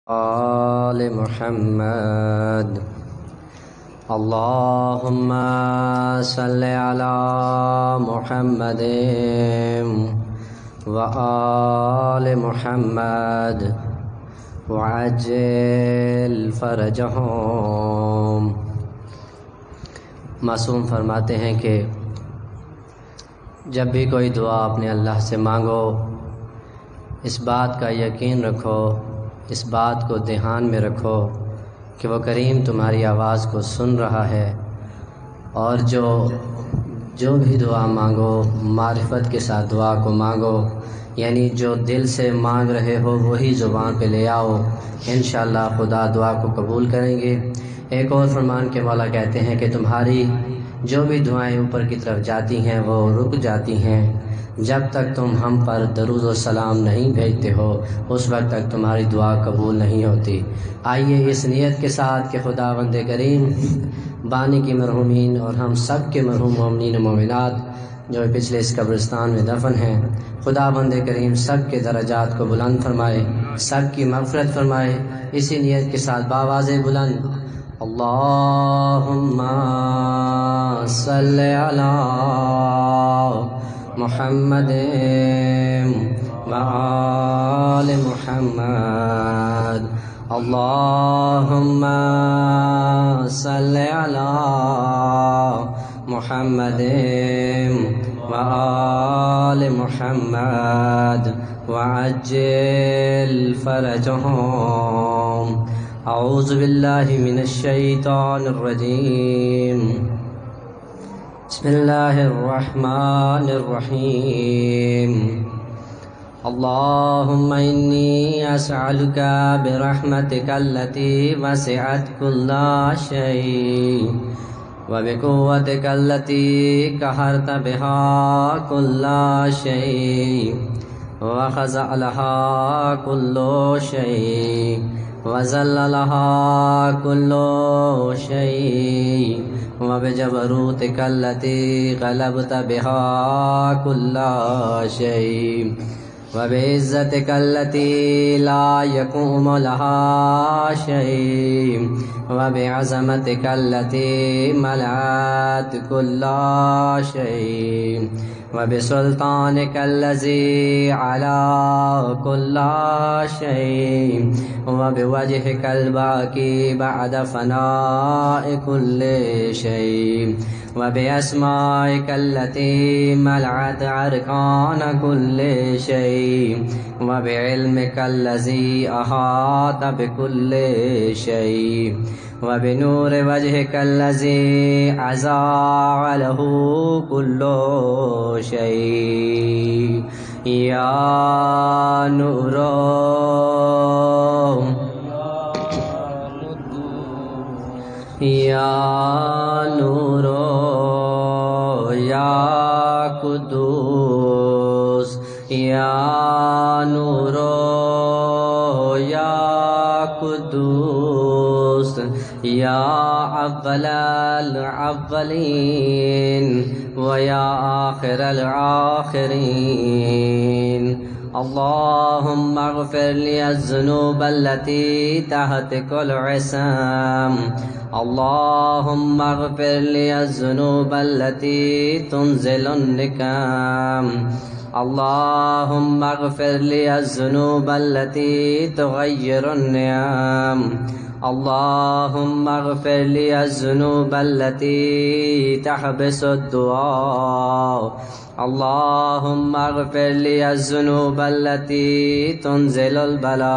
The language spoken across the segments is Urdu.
آل محمد اللهم صل على محمد وآل محمد वअज्जिल फ़रजहुम। मासूम फरमाते हैं कि जब भी कोई दुआ अपने अल्लाह से मांगो, इस बात का यकीन रखो, इस बात को ध्यान में रखो कि वो करीम तुम्हारी आवाज़ को सुन रहा है। और जो भी दुआ मांगो, मारिफत के साथ दुआ को मांगो, यानी जो दिल से मांग रहे हो वही ज़ुबान पे ले आओ, इंशाअल्लाह खुदा दुआ को कबूल करेंगे। एक और फरमान के मौला कहते हैं कि तुम्हारी जो भी दुआएं ऊपर की तरफ जाती हैं वो रुक जाती हैं जब तक तुम हम पर दरूद व सलाम नहीं भेजते हो, उस वक्त तक तुम्हारी दुआ कबूल नहीं होती। आइए इस नियत के साथ कि खुदावंद करीम बानी की मरहूमीन और हम सब के मरहूम मोमिनीन व मोमिनात जो पिछले इस कब्रिस्तान में दफन हैं, खुदावंद करीम सब के दरजात को बुलंद फरमाए, सब की मग़फ़िरत फरमाए। इसी नियत के साथ बावाज़े बुलंद अल्लाहुम्मा सल्लि अला मुहम्मद व आले मुहम्मद, अल्लाहुम्मा सल्लि अला मुहम्मद व आले मुहम्मद वअज्जिल फ़रजहुम। अऊज़ु बिल्लाहि मिनश शैतानिर रजीम। बिस्मिल्लाहिर रहमानिर रहीम। अल्लाहुम्मा इन्नी अस्अलुका बिरहमतिका अल्लती वसिअत कुल्ला शै व बिकुव्वतिका अल्लती कहरत बिहा कुल्ला शै व खज़अ लहा कुल्लु शै व ज़ल्ल लहा कुल्लु शै व बिजबरूतिका अल्लती ग़लबत बिहा कुल्ला शै व बिइज़्ज़तिका अल्लती ला यक़ूमु लहा शै व बिअज़मतिका अल्लती मलअत कुल्ला शै व बिसुल्तानिका अल्लज़ी अला कुल्ला शै व बिवजहिकल बाकी बअद फ़नाइ कुल्लि शै व बिअस्माइका अल्लती मलअत अरकान कुल्लि शै व बिइल्मिका अल्लज़ी अहात बिकुल्लि शै व बिनूर वजहिका अल्लज़ी अज़ाअ लहू कुल्लु शै या नूरो या नूरो या कुद्दूस या नूरो या कुद्दूस या अव्वलल अव्वलीन व या आखिरल आखिरीन। अल्लाहुम्मा अग़फ़िर लि अज़्ज़ुनूब अल्लती तहतिकुल इस्म। अल्लाहुम्मा अग़फ़िर लि अज़्ज़ुनूब अल्लती तुनज़िलुन निकाम। अल्लाहुम्मा अग़फ़िर लि अज़्ज़ुनूब अल्लती तुग़य्यिरुन निआम। अल्लाहुम्मा अग़फ़िर लि अज़्ज़ुनूब अल्लती तहबिसुद दुआ। अल्लाहुम्मा अग़फ़िर लि अज़्ज़ुनूब अल्लती तुनज़िलुल बला।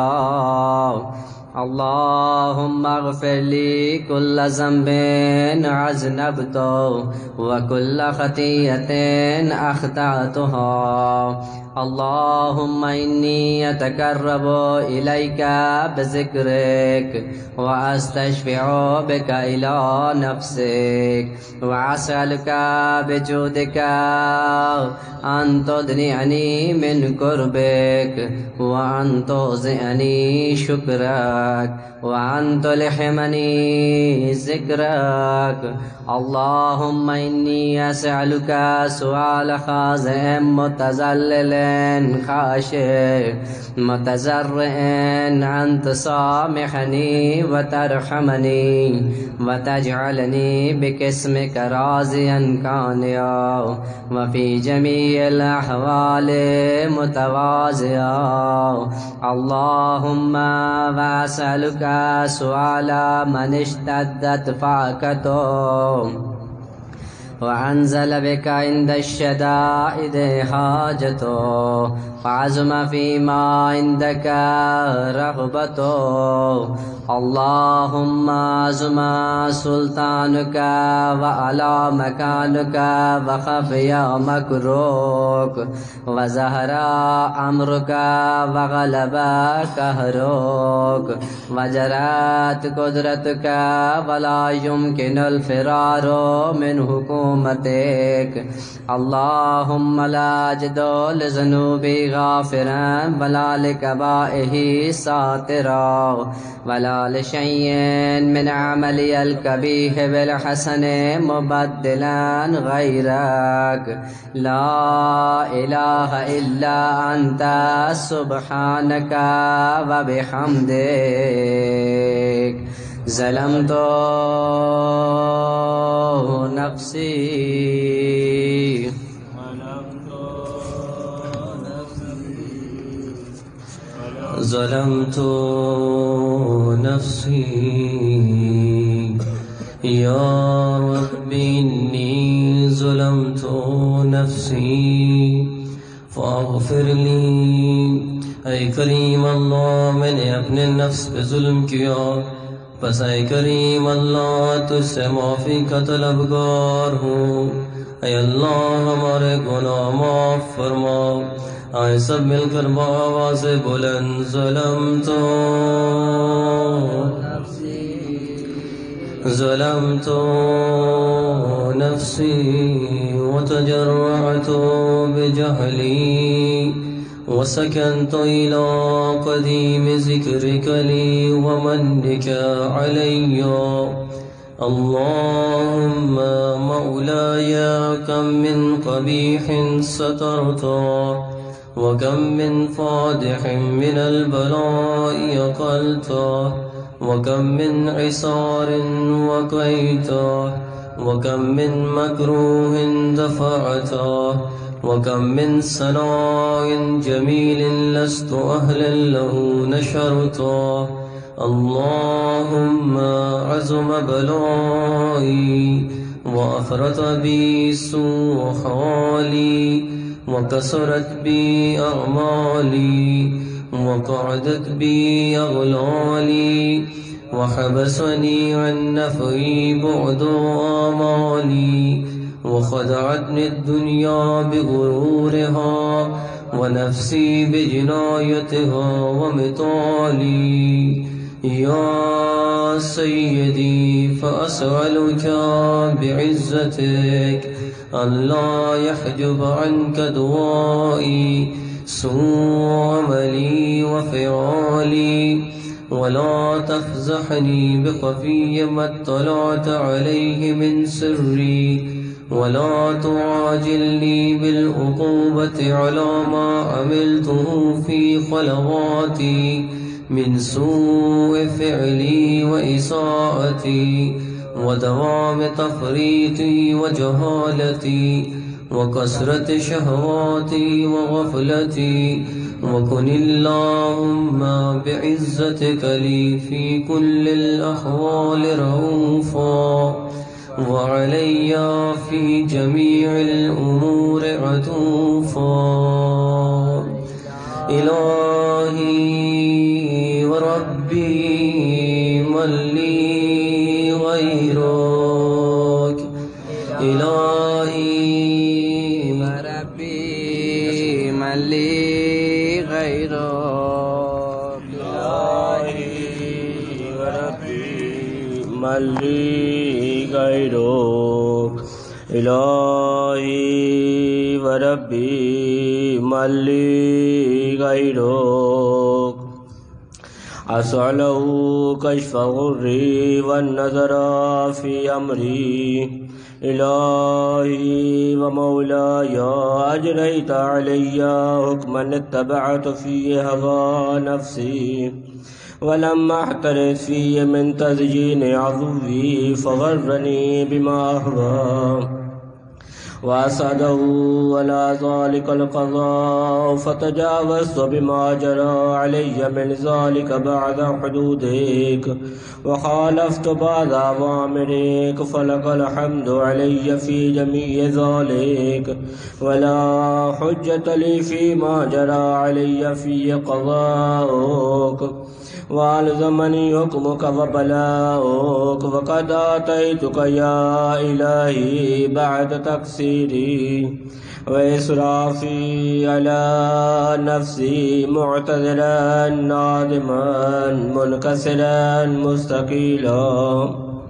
अल्लाहुम्मा अग़फ़िर लि कुल्ल ज़ंबिन अज़नबतु व कुल्ल ख़तीअतिन अख़्तअतुहा। अल्लाहुम्मा इन्नी अतक़र्रबु इलैका बिज़िक्रिक व अस्तशफ़िउ बिका इला नफ़्सिक व असअलुका बिजूदिका अन तुदनिअनी मिन क़ुर्बिक व अन तुज़िअनी शुक्रक व अन तुल्हिमनी ज़िक्रक। अल्लाहुम्मा इन्नी अस्अलुका सुआल ख़ाज़िम मुतज़ल्लिल خاشع متزرع أن تسامحني وترحمني وتجعلني باسمك راضيا قانعا وفي جميع الأحوال متواضعا. اللهم وأسألك سؤال من اشتدت فاقته وأنزل بك عند الشدائد حاجته فعزم فيما عندك رغبته. اللهم عزم سلطانك وعلى مكانك وخفي مكروك وزهر أمرك وغلب قهرك وجرت قدرتك ولا يمكن الفرار من حكومتك. اللهم لا أجد لذنوبي غافرا ولا لكبائه ساترا ولا لشيء من عملي الكبيح بالحسن مبدلا غيرك. لا إله إلا أنت سبحانك وبحمدك ظلمت نفسي ظلمت نفسي يا رب إني ظلمت نفسي فاغفر لي. اے کریم اللہ میں نے اپنے نفس پہ ظلم کیا، بس اے کریم اللہ تجھ سے معافی کا طلبگار ہوں. اے اللہ ہمارے گناہ معاف فرما. آئے سب مل کر بآواز بلند ظلمت نفسی وتجرعت بجهلي وسكنت إلى قديم ذكرك لي ومنك علي. اللهم مولاي كم من قبيح سترته وكم من فادح من البلاء يقلته وكم من عسار وقيته وكم من مكروه دفعته وكم من ثناء جميل لست أهلا له نشرته. اللهم عظم بلائي وأفرط بي سوء حالي وكسرت بي أعمالي وقعدت بي أغلالي وحبسني عن نفعي بعد آمالي وخدعتني الدنيا بغرورها ونفسي بجنايتها ومطالي. يا سيدي فأسألك بعزتك أن لا يحجب عنك دعائي سوء عملي وفعالي ولا تفزحني بخفي ما اطلعت عليه من سري ولا تعاجلني بالعقوبة على ما عملته في خلواتي من سوء فعلي وإساءتي ودوام تفريطي وجهالتي وكثرة شهواتي وغفلتي. وكن اللهم بعزتك لي في كل الأحوال رؤوفا وعلي في جميع الأمور عطوفا. إلهي وربي من لي غيرك. إلهي وربي من لي غيرك. إلهي وربي من لي غيرك. إلهي وربي من لي غيرك. أسأله كشف غري والنظر في أمري إلهي ومولاي أجريت علي حكما اتبعت فيه هوى نفسي ولم أحترس فيه من تزيين عضوي فغرني بما أهوى وأسعده على ذلك القضاء فتجاوزت بما جرى علي من ذلك بعد حدودك وخالفت بعد أوامرك فلك الحمد علي في جميع ذلك ولا حجة لي فيما جرى علي في قضاءك وألزمني حكمك وبلاؤك وقد آتيتك يا إلهي بعد تقصيري وإسرافي على نفسي معتذرا نادما منكسرا مستقيلا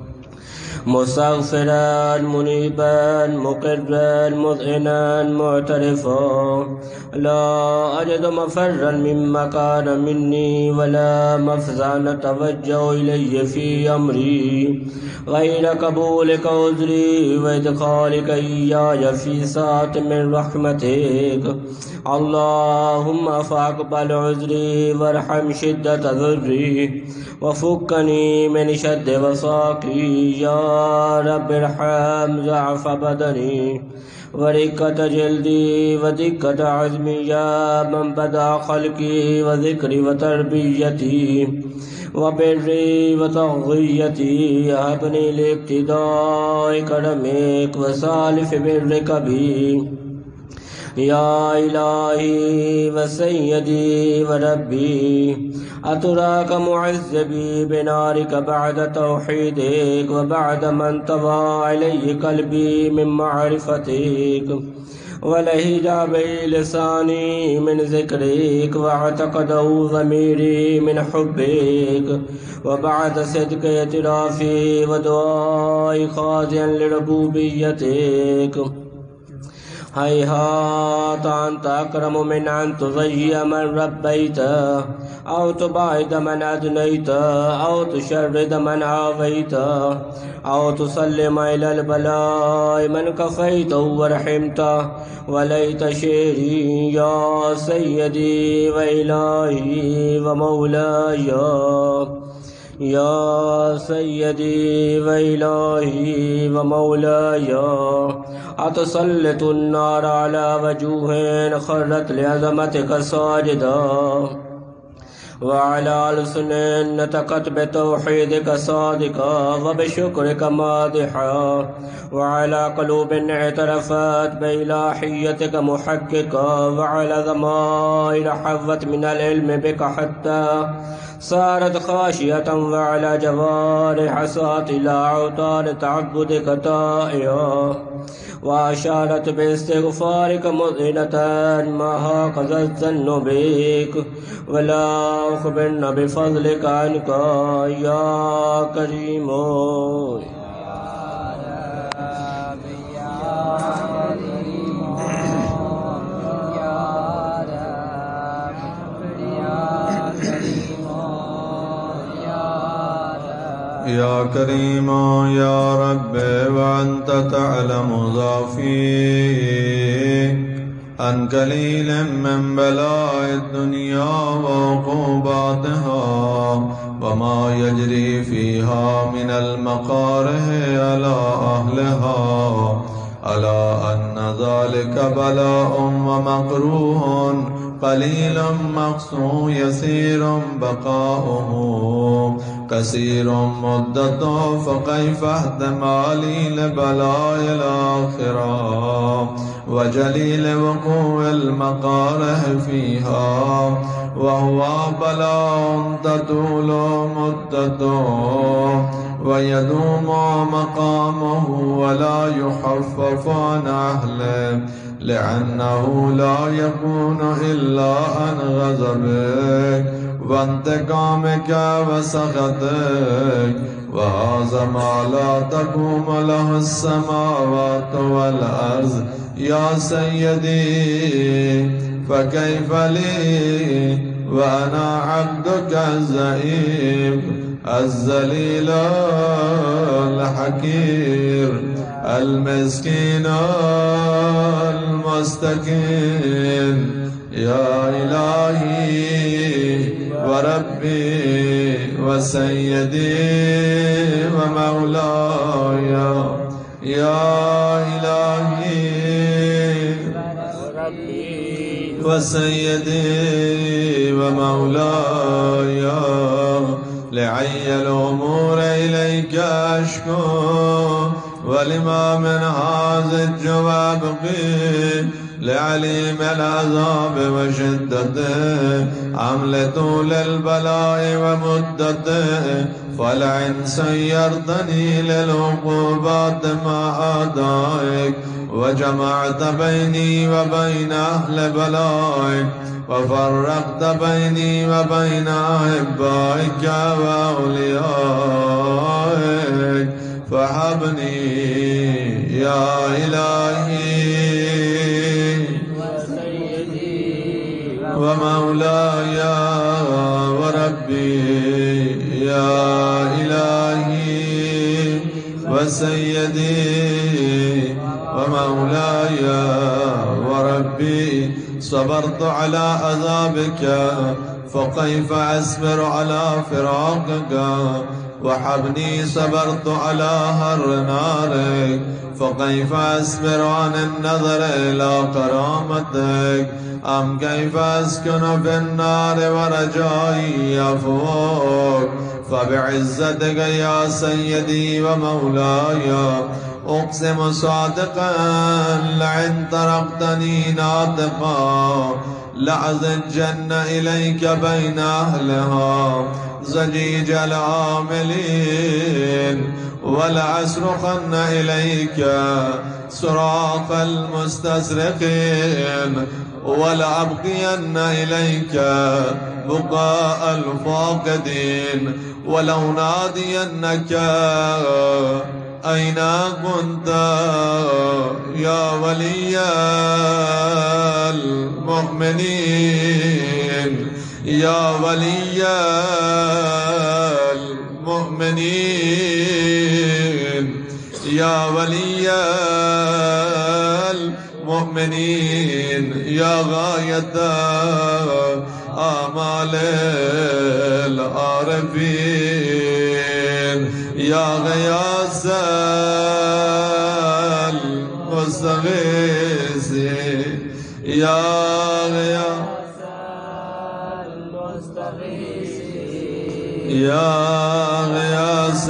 مستغفرا منيبا مقرا مذعنا معترفا لا أجد مفرا مما كان مني ولا مفزعا أتوجه إليه في أمري غير قبولك عذري وإدخالك إياي في ساعة من رحمتك اللهم فاقبل عذري وارحم شدة ضري وفكني من شد وساقي يا رب ارحم ضعف بدني ورقة جلدي ودقة عزمي يا من بدأ خلقي وذكري وتربيتي وبري وتغذيتي هبني لابتداء كرمك وسالف برك بي يا إلهي وسيدي وربي أتراك معذبي بنارك بعد توحيدك وبعد ما انطوى عليه قلبي من معرفتك ولهج بي لساني من ذكرك واعتقده ضميري من حبك وبعد صدق اعترافي ودعائي خاضعا لربوبيتك هيهات أنت أكرم من أن تضيع من ربيته أو تبعد من أدنيته أو تشرد من عافيته أو تسلم إلى البلاء من كفيته ورحمته وليت شيري يا سيدي وإلهي ومولاي يا سيدي وإلهي ومولاي أتسلط النار على وجوه خرت لعظمتك ساجدا وعلى ألسن نطقت بتوحيدك صادقا وبشكرك مادحا وعلى قلوب اعترفت بإلهيتك محققا وعلى ضمائر حفت من العلم بك حتى صارت خاشية وعلى جوارح سات إلى أوتار تعبدك طائعا وأشارت باستغفارك مذعنة ما هكذا الظن بك ولا أخبرن بفضلك عنك يا كريم يا كريم يا رب وأنت تعلم ضعفي عن قليل من بلاء الدنيا وعقوباتها وما يجري فيها من المقاره على أهلها ألا أن ذلك بلاء ومكروه قليل مقصود يسير بقاؤه كثير مدته فكيف احتمالي لبلاء الآخرة وجليل وقوع المقاره فيها وهو بلاء تطول مدته ويدوم مقامه ولا يخفف عن أهله لأنه لا يكون إلا عن غضبك وانتقامك وسخطك وهذا ما لا تقوم له السماوات والأرض يا سيدي فكيف لي وأنا عبدك الزعيم الذليل الحقير المسكين المستكين يا إلهي وربي وسيدي ومولاي يا إلهي وسيدي ومولاي لعي الأمور إليك أشكو ولما من هذا الجواب قيل لعليم العذاب وشدته عمل طول البلاء ومدته فلعن سيرتني للعقوبات مع أعدائك وجمعت بيني وبين أهل بلائك وفرقت بيني وبين أحبائك وأوليائك فهبني يا إلهي ومولاي وربي يا إلهي وسيدي ومولاي وربي صبرت على عذابك فكيف أصبر على فراقك وحبني صبرت على هر نارك فكيف أصبر عن النظر إلى كرامتك أم كيف أسكن في النار ورجائي عفوك فبعزتك يا سيدي ومولاي أقسم صادقا لئن تركتني ناطقا لأزجن إليك بين أهلها زجيج العاملين ولأصرخن إليك صراخ المستسرقين ولأبقين إليك بقاء الفاقدين ولو نادينك أين كنت يا ولي المؤمنين يا ولي المؤمنين يا ولي المؤمنين يا غاية آمال العارفين يا غياث المستغيثين يا غياث المستغيثين يا غياث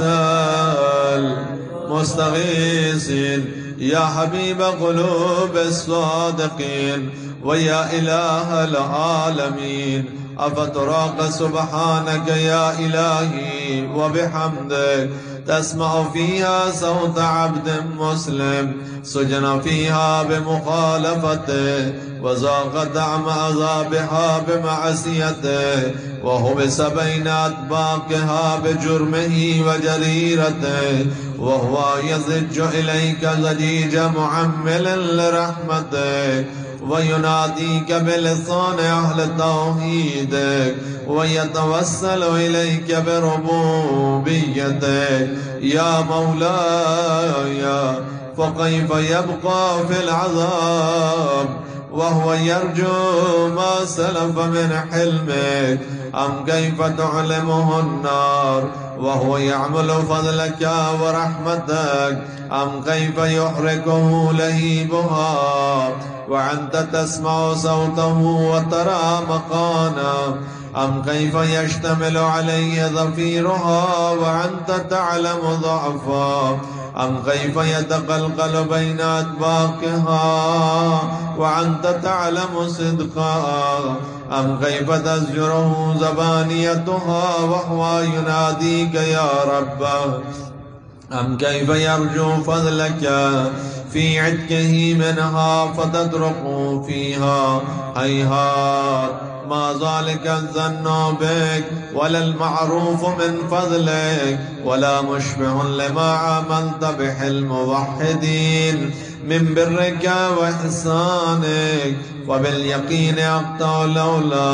المستغيثين يا حبيب قلوب الصادقين ويا إله العالمين أفتراك سبحانك يا إلهي وبحمدك تسمع فيها صوت عبد مسلم سجن فيها بمخالفته وذاق طعم عذابها بمعصيته وحبس بين أطباقها بجرمه وجريرته وهو يزج إليك زجيج معمل لرحمتك ويناديك بلسان أهل توحيدك ويتوسل إليك بربوبيتك يا مولاي فكيف يبقى في العذاب وهو يرجو ما سلف من حلمك أم كيف تعلمه النار وهو يعمل فضلك ورحمتك أم كيف يحرقه لهيبها وأنت تسمع صوته وترى مقانا أم كيف يشتمل عليه ظفيرها وأنت تعلم ضعفا أم كيف يتقلقل بين أطباقها وأنت تعلم صدقا أم كيف تزجره زبانيتها وهو يناديك يا رب أم كيف يرجو فضلك في عتقه منها فتترك فيها هيهات ما ذلك الظن بك ولا المعروف من فضلك ولا مشبه لما عملت بحلم موحدين من برك وإحسانك وباليقين أقطع لولا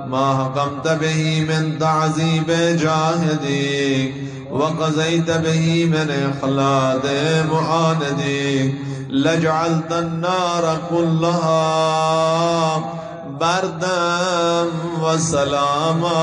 ما حكمت به من تعذيب جاهديك وقضيت به من إخلاد معانديك لجعلت النار كلها بردا وسلاما.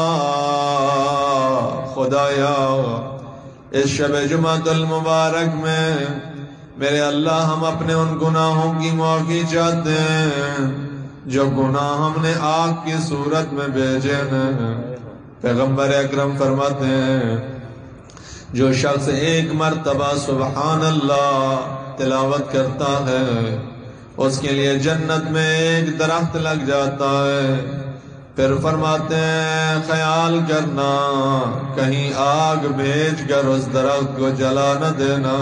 خدایا اس شب جمعۃ المبارک میں میرے اللہ ہم اپنے ان گناہوں کی معافی چاہتے ہیں جو گناہ ہم نے آگ کی صورت میں بھیجے ہیں. پیغمبر اکرم فرماتے ہیں جو شخص ایک مرتبہ سبحان اللہ تلاوت کرتا ہے اس کے لیے جنت میں ایک درخت لگ جاتا ہے. پھر فرماتے ہیں خیال کرنا کہیں آگ بھیج کر اس درخت کو جلا نہ دینا.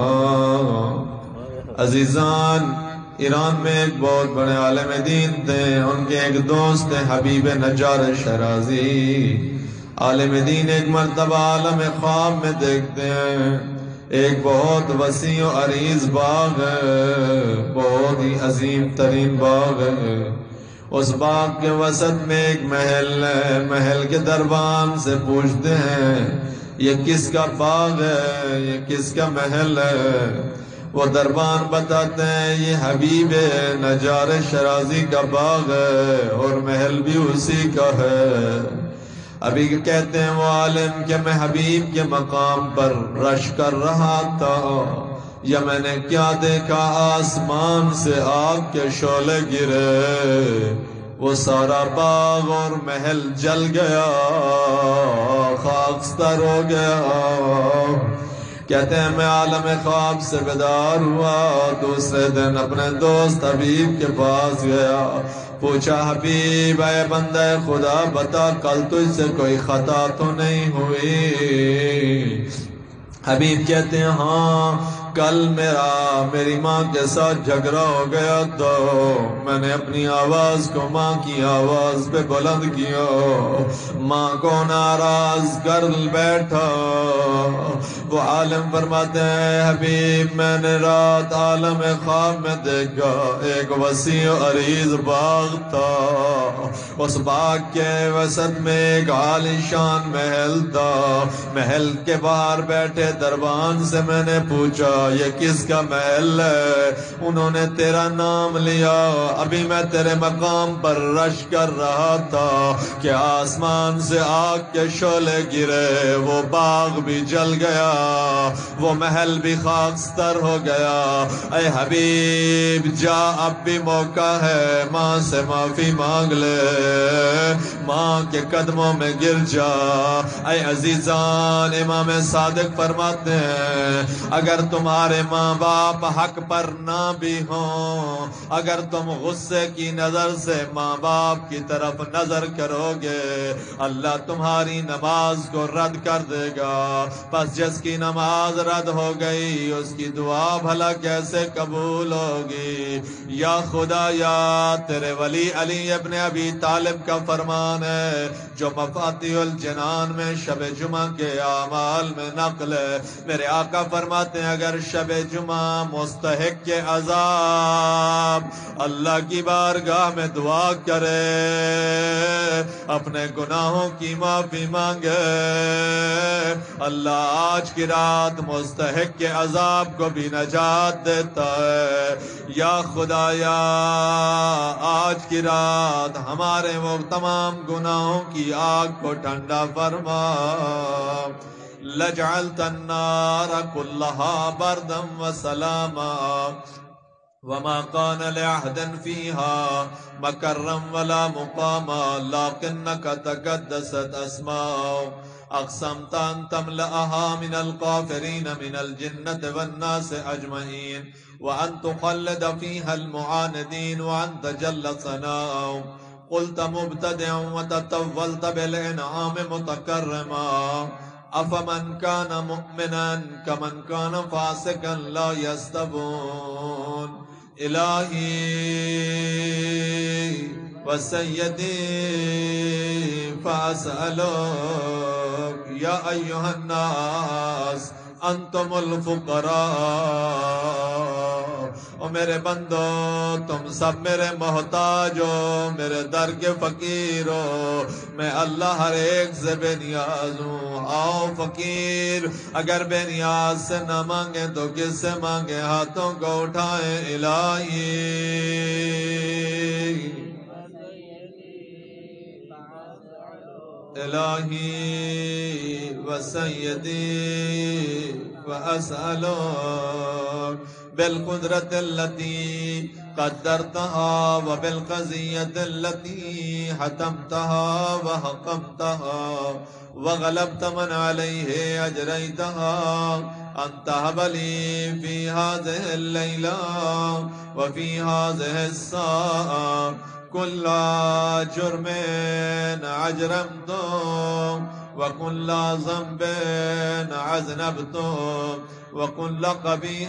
عزیزان، ایران میں ایک بہت بڑے عالم دین تھے. ان کے ایک دوست تھے حبیب نجار شرازی. عالم دین ایک مرتبہ عالم خواب میں دیکھتے ہیں ایک بہت وسیع و عریض باغ ہے، بہت ہی عظیم ترین باغ ہے. اس باغ کے وسط میں ایک محل ہے. محل کے دربان سے پوچھتے ہیں یہ کس کا باغ ہے، یہ کس کا محل ہے؟ وہ دربان بتاتے ہیں یہ حبیب نجار شرازی کا باغ ہے اور محل بھی اسی کا ہے. ابھی کہتے ہیں وہ عالم کہ میں حبیب کے مقام پر رش کر رہا تھا یا میں نے کیا دیکھا، آسمان سے آگ کے شعلے گرے، وہ سارا باغ اور محل جل گیا، خاکستر ہو گیا. کہتے ہیں میں عالم خواب سے بیدار ہوا. دوسرے دن اپنے دوست حبیب کے پاس گیا، پوچھا حبیب اے بندہ خدا بتا کل تجھ سے کوئی خطا تو نہیں ہوئی؟ حبیب کہتے ہیں ہاں کل میری ماں کے ساتھ جھگڑا ہو گیا تو میں نے اپنی آواز کو ماں کی آواز پہ بلند کیا، ماں کو ناراض کر بیٹھا. وہ عالم فرماتے ہیں حبیب میں نے رات عالم خواب میں دیکھا ایک وسیع و عریض باغ تھا. اس باغ کے وسط میں ایک عالی شان محل تھا. محل کے باہر بیٹھے دربان سے میں نے پوچھا یہ کس کا محل ہے؟ انہوں نے تیرا نام لیا. ابھی میں تیرے مقام پر رش کر رہا تھا کہ آسمان سے آگ کے شعلے گرے، وہ باغ بھی جل گیا، وہ محل بھی خاکستر ہو گیا. اے حبیب جا اب بھی موقع ہے، ماں سے معافی مانگ لے، ماں کے قدموں میں گر جا. اے عزیزان، امام صادق فرماتے ہیں اگر تمہارے ماں باپ حق پر نہ بھی ہوں، اگر تم غصے کی نظر سے ماں باپ کی طرف نظر کرو گے اللہ تمہاری نماز کو رد کر دے گا. پس جس کی نماز رد ہو گئی اس کی دعا بھلا کیسے قبول ہوگی؟ یا خدا یا تیرے ولی علی ابن ابی طالب کا فرمان ہے جو مفاتیح الجنان میں شب جمعہ کے اعمال میں نقل ہے. میرے آقا فرماتے ہیں اگر شب جمعہ مستحق کے عذاب اللہ کی بارگاہ میں دعا کرے، اپنے گناہوں کی معافی مانگے، اللہ آج کی رات مستحق کے عذاب کو بھی نجات دیتا ہے. یا خدا یا آج کی رات ہمارے وہ تمام گناہوں کی آگ کو ٹھنڈا فرما. لجعلت النار كلها بردا وسلاما وما كان لأحد فيها مكرا ولا مقاما لكنك تقدست أسماء أقسمت أن تملأها من الكافرين من الجنة والناس أجمعين وأن تخلد فيها المعاندين وأن تجل ثناء. قلت مبتدع وتطولت بالإنعام متكرما. افمن كان مؤمنا كمن كان فاسقا لا يستوون. الہی وسیدی فاسألوک یا ایہا الناس انتم الفقراء او میرے بندو تم سب میرے محتاج ہو، میرے در کے فقیر ہو، میں اللہ ہر ایک سے بے نیاز ہوں۔ آؤ فقیر اگر بے نیاز سے نہ مانگیں تو کس سے مانگیں؟ ہاتھوں کو اٹھائیں۔ الہی الہی و سیدی و اسألوک بالقدرت التي قدرتها وبالقضية التي حتمتها وحكمتها وغلبت من عليه أجريتها أن تهب لي في هذه الليلة وفي هذه الساعة كل جرم أجرمته وكل ذنب أذنبته وكل قبيح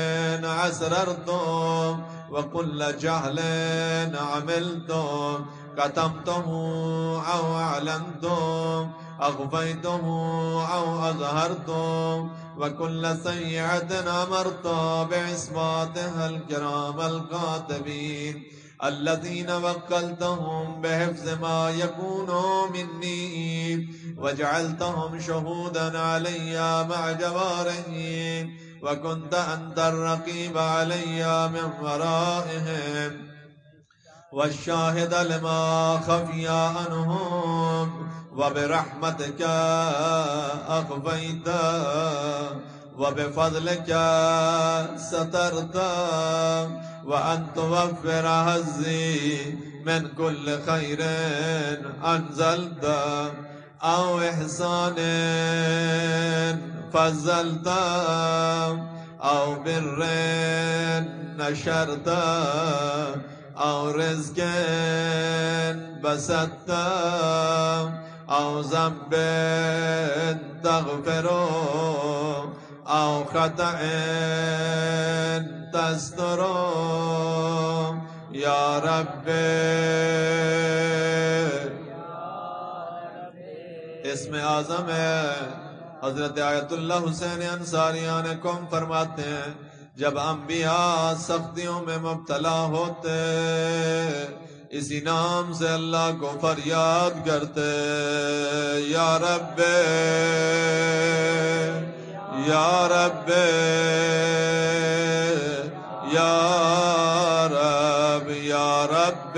أسررته وكل جهل عملته كتمته أو أعلنته أخفيته أو أظهرته وكل سيئة أمرته بعصماتها الكرام الكاتبين الذين وكلتهم بحفظ ما يكون مني وجعلتهم شهودا علي مع جوارهم وكنت أنت الرقيب علي من ورائهم والشاهد لما خفي عنهم وبرحمتك أخفيت وبفضلك سترت وأن توفر هزي من كل خير أنزلت أو إحسان فضلت أو بر نشرت أو رزق بسطت أو ذنب تغفر أو خطأ تستر يا رب اسم اعظم ہے۔ حضرت آیت اللہ حسین انصاریان قوم فرماتے ہیں جب انبیاء سختیوں میں مبتلا ہوتے اسی نام سے اللہ کو فریاد کرتے، یا رب یا رب یا رب یا رب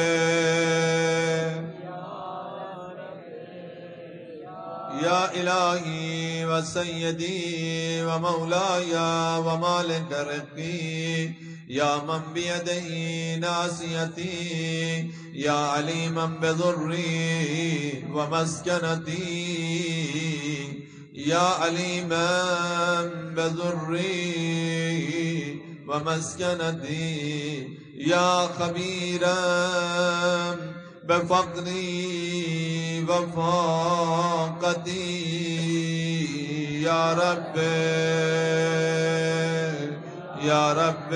یا الہی و سیدی و مولاي ومالک رقی یا من بیدہ ناصیتی یا علیما بضری و مسکنتی یا علیما بضری ومسكنتي يا خبيرا بفقري وفاقتي يا رب يا رب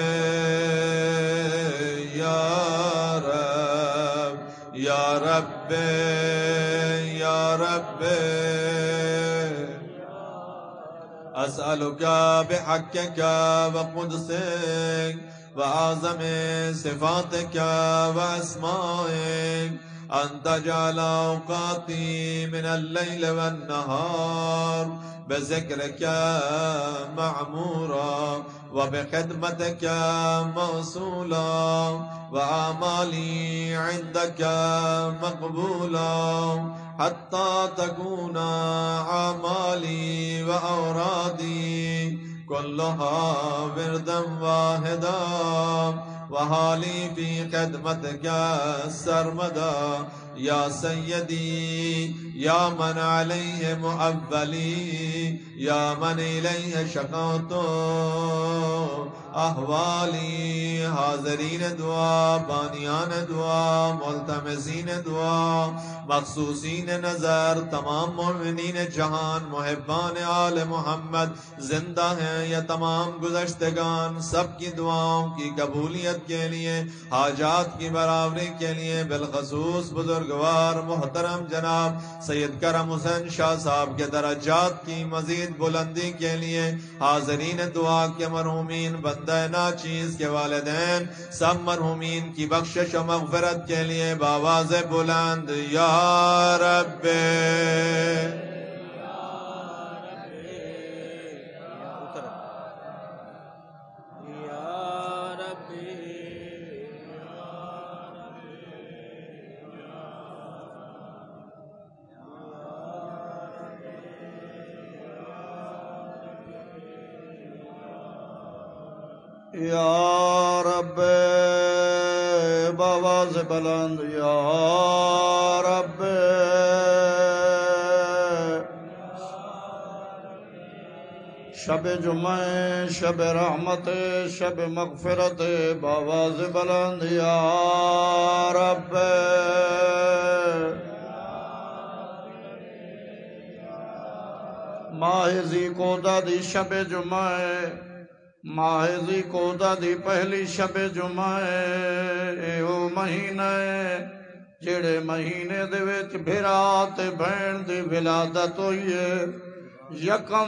يا رب يا رب يا رب أسألك بحقك وقدسك وأعظم صفاتك وأسمائك أن تجعل أوقاتي من الليل والنهار بذكرك معمورا وبخدمتك موصولا وأعمالي عندك مقبولا حتى تكون أعمالي وأورادي كلها وردا واحدا وحالي في خدمتك سرمدا يا سيدي يا من عليه مؤولي يا من إليه شكوت أحوالي حاضرين دعا بانیان دعا ملتمسین دعا مخصوصین نظر تمام مومنین جہان محبان آل محمد زندہ ہیں یا تمام گزشتگان سب کی دعاؤں کی قبولیت کے لیے حاجات کی برابری کے لیے بالخصوص بزرگوار محترم جناب سید کرم حسین شاہ صاحب کے درجات کی مزید مزید بلندی کے لیے، حاضرین دعا کے مرحومین، بندہ ناچیز کے والدین، سب مرحومین کی بخشش و مغفرت کے لیے بآواز بلند یا رب یا رب بآواز بلند یا رب شب جمعہ، شب رحمت، شب مغفرت، بآواز بلند یا رب ماہ ذی قعدہ دی شب جمعہ، ماہ ذی قعدہ دی پہلی شب جمعہ، اے او مہینہ جڑے مہینے دے وچ بھرا تے بہن دی ولادت ہوئی ہے۔ یکم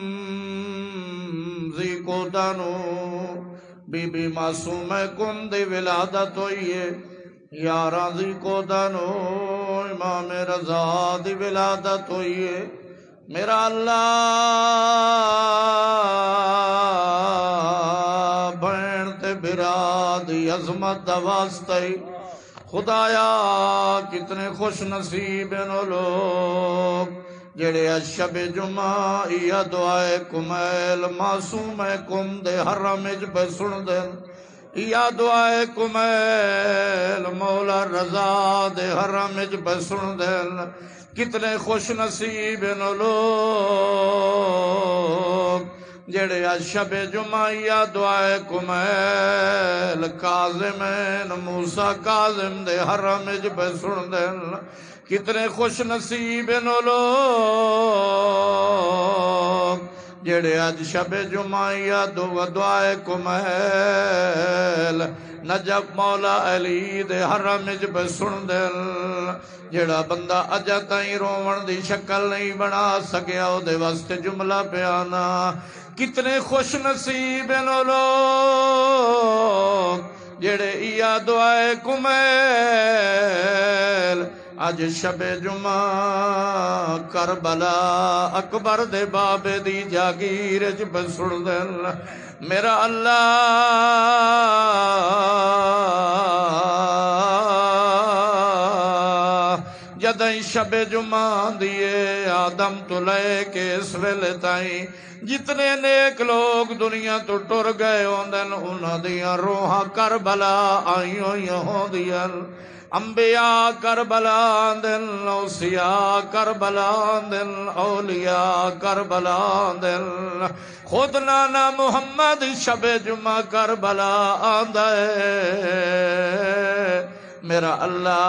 ذی قعدہ نو بی بی معصومہ کن دی ولادت ہوئی ہے۔ 11 ذی قعدہ نو امام رضا دی ولادت ہوئی ہے۔ میرا اللہ بہن تے بھرا دی عظمت دا واسطہ خدایا کتنے خوش نصیب ہیں وہ لوگ جڑے شب جمعہ یا دعائے کمیل معصوم کم دے حرم وچ پہ سن دین، یا دعائے کمیل مولا رضا دے حرم وچ پہ سن دین۔ کتنے خوش نصیب ہیں وہ لوگ جڑے شب جمعہ یا دعائے کمیل کاظمین موسیٰ کاظم دے حرم وچ پہ سن دین۔ کتنے خوش نصیب ہیں وہ لوگ جڑے اج شب جمعہ یا دعائے کمیل نجف مولا علی دے حرم وچ پہ سن دین۔ جڑا بندہ اجا تائیں روون دی شکل نہیں بنا سکیا او دے واسطے جملہ پیانا۔ کتنے خوش نصیب ہیں وہ لوگ جڑے یا دعائے کمیل اج شب جمعہ کربلا اکبر دے بابے دی جاگیر وچ پہ سن دین۔ میرا اللہ جدائیں شب جمعہ دیے آدم تو لے کے اس ویلے تائیں جتنے نیک لوگ دنیا تو ٹر گئے ہوندن انہاں دیاں روحاں کربلا آئی ہوئی ہوندیاں۔ انبیاء کربلا دن، اوصیاء کربلا دن، اولیاء کربلا دن۔ خود نانا محمد شب جمعہ کربلا آندا ہے۔ میرا اللہ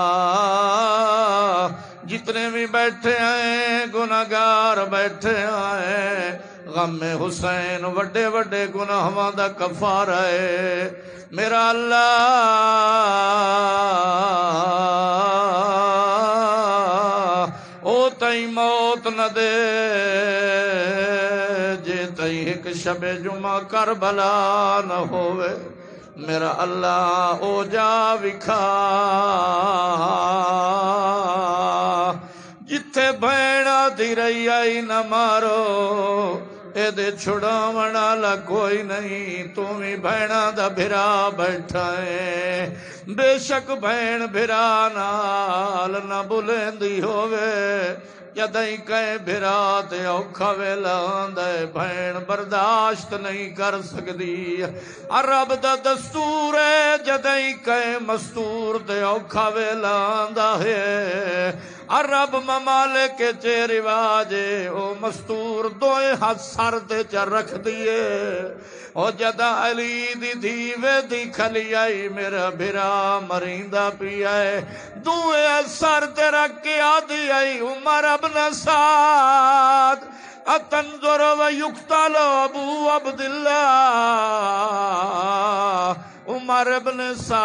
جتنے بھی بیٹھے ہیں گناہگار بیٹھے ہیں، غم حسین وڈے وڈے گناہاں دا کفارہ ہے۔ میرا اللہ او تائیں موت نہ دے جے تائیں ایک شب جمعہ کربلا نہ ہوئے۔ میرا اللہ او جا وکھا جتھے بھیڑا دی رہی آئی نہ مارو، اے دے چھڑاون والا کوئی نہیں، تو بھی بھیڑا دا بھرا بیٹھا ہے۔ بے شک بھین بھرا نال نہ بلندی ہووے، جدائیں کہے بھرا تے اوکھا ویلا آندا ہے، بھین برداشت نہیں کر سکدی۔ رب دا دستور ہے جدائیں کہے مستور تے اوکھا ویلا آندا ہے۔ عرب ممالک چے رواج او مستور دوئے ہاتھ سر تے چا رکھ دیے۔ او جدا علی دی دھیوے دی کھلی آئی میرا بھرا مریندا پی آئے، دوئے سر تے رکھ کے آدھی آئی عمر ابن سعد اتنظر و یقتل ابو عبداللہ۔ عمر ابن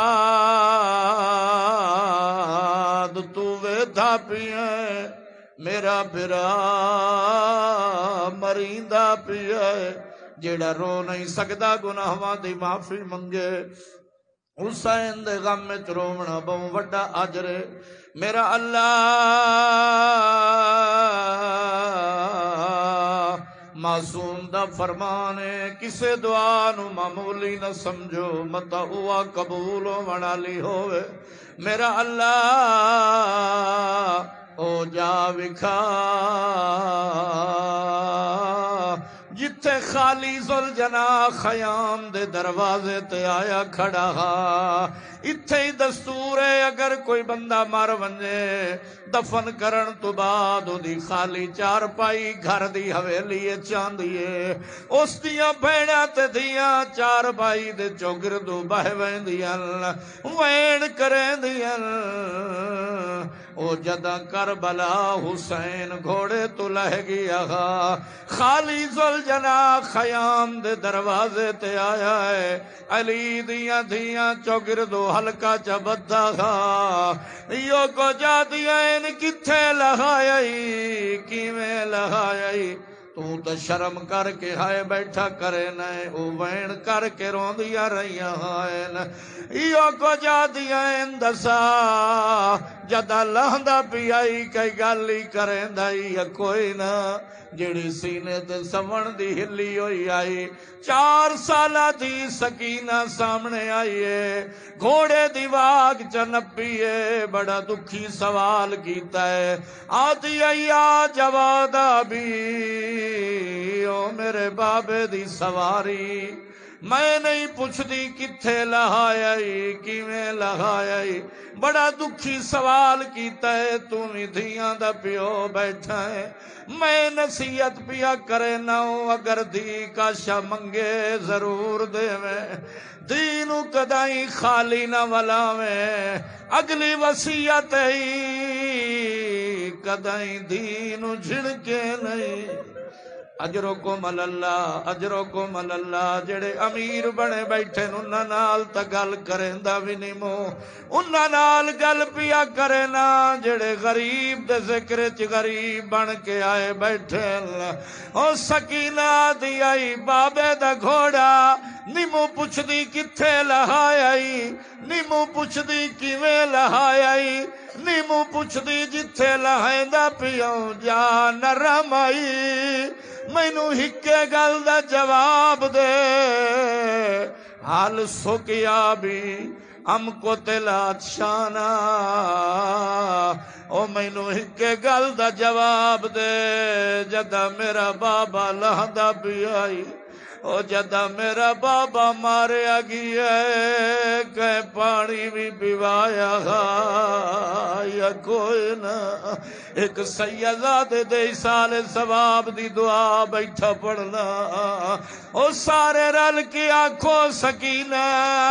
سعد تو ویدھا پی ہے میرا بھرا مریندا پیا ہے جیڑا رو نہیں سکدا گناہاں دی معافی منگے حسین دے غم وچ روونا بہت وڈا اجر ہے میرا اللہ معصوم دا فرمان ہے کسے دعا نو معمولی نہ سمجھو متا ہوا قبول ہون والی ہوئے میرا اللہ او جا وکھا جتھے خالی ذوالجناح خیام دے دروازے تے آیا کھڑا اتھے ہی دستور ہے اگر کوئی بندہ مر ونجے دفن کرن تو بعد دی خالی چار پائی گھر دی حویلی چاندیے اس دیاں بھیڑاں تے دیاں چار پائی دے چوگردو بہ ویندیاں وین کریندیاں او جدا کربلا حسین گھوڑے تو لہ گیا خالی ذوالجناح خیام دے دروازے تے آیا ہے علی دیاں دیاں چوگردو ہلکا چا بدھا یو کو جا دیا ان کتھے لہائی کیویں لہائی تو شرم کر کے ہائے بیٹھا کرے نائے او وین کر کے روندیا رہیا ہائے یو کو جا دیا ان دسا جدا لہندا پی آئی کئی گالی کریں دائی یا کوئی نہ جڑی سینے تے سمن دی ہلی ہوئی آئی 4 سالہ دی سکینہ سامنے آئیے گھوڑے دی واگ چنپیے بڑا دکھی سوال کیتا ہے آدھی آیا جوادا بھی او میرے بابے دی سواری میں نہیں پوچھ دی کتھے لہائی کیویں لہائی بڑا دکھی سوال کیتا ہے تمہیں دھیاں دا پیو بیٹھا ہے میں نصیحت پیا کرے نہ اگر دی کا شا منگے ضرور دے میں دینو کدائی خالی نہ ولا میں اگلی وصیت ہی کدائی دینو جھڑکے نہیں اجرکم اللہ اجرکم اللہ جڑے امیر بنے بیٹھے انہاں نال تا گل کریندا وی نہیں مو انہاں نال گل پیا کرے نا جڑے غریب دے ذکر چ غریب بن کے آئے بیٹھے او سکینہ دی آئی بابے دا گھوڑا نیمو پوچھ دی کتھے لہائی نیمو پوچھ دی کیویں لہائی نیمو پوچھ دی جتھے لہیندا پیو جا نرم آئی مینو ہکے گل دا جواب دے حال سکیا بھی ہم کو تلات شانا او مینو ہکے گل دا جواب دے جدا میرا بابا لہندا بھی آئی او جدا میرا بابا ماریا گیا کہ پانی بھی پیوایا یا کوئی نہ ایک سیدہ دے سال ثواب دی دعا بیٹھا پڑھنا او سارے رل کی آنکھوں سکینہ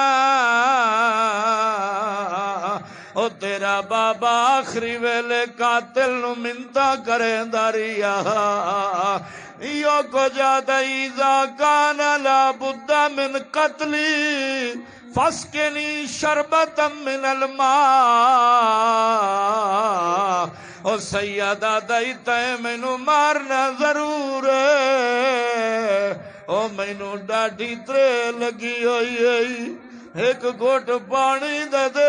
او تیرا بابا آخری ویلے قاتل نو منتا کریں داریا یو کو جادا ایزا کانا لا بدھا من قتلی فسکنی شربتا من الماء او سیدہ دائیتا ہے مینو مارنا ضرور ہے او مینو ڈاڈی ترے لگی ہوئی ایک گھوٹ پانی دے دے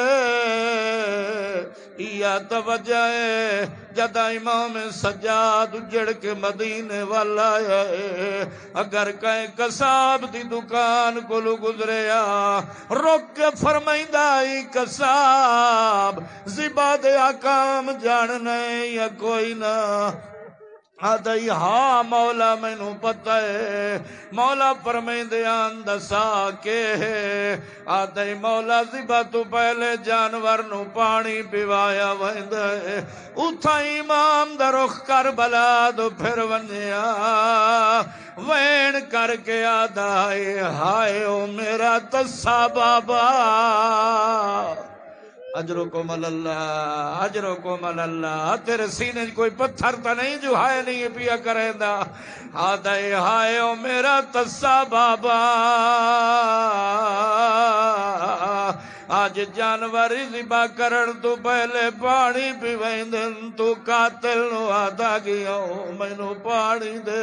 یا توجہ ہے جدا امام سجاد اجڑ کے مدینے والا ہے اگر کہیں قصاب دی دکان کو گزریا روک کے فرمائندہ ای قصاب زبا دے آکام جاننے یا کوئی نہ آدھائی ہاں مولا مینو پتہ ہے مولا فرمیندے دسا کے آدھائی مولا زبا تو پہلے جانور نو پانی پیوایا ویندہ ہے اتھا امام دا رخ کربلا دو پھر ونیا وین کر کے آدھائی ہائے او میرا تسا بابا اجرکم اللہ اجرکم اللہ تیرے سینے کوئی پتھر تا نہیں جو ہائے نہیں پیا کریں دا آدھائی ہائے او میرا تسا بابا آج جانور ذبح کرن تو پہلے پانی پیویندن تو قاتل نو آدا گیا مینوں پانی دے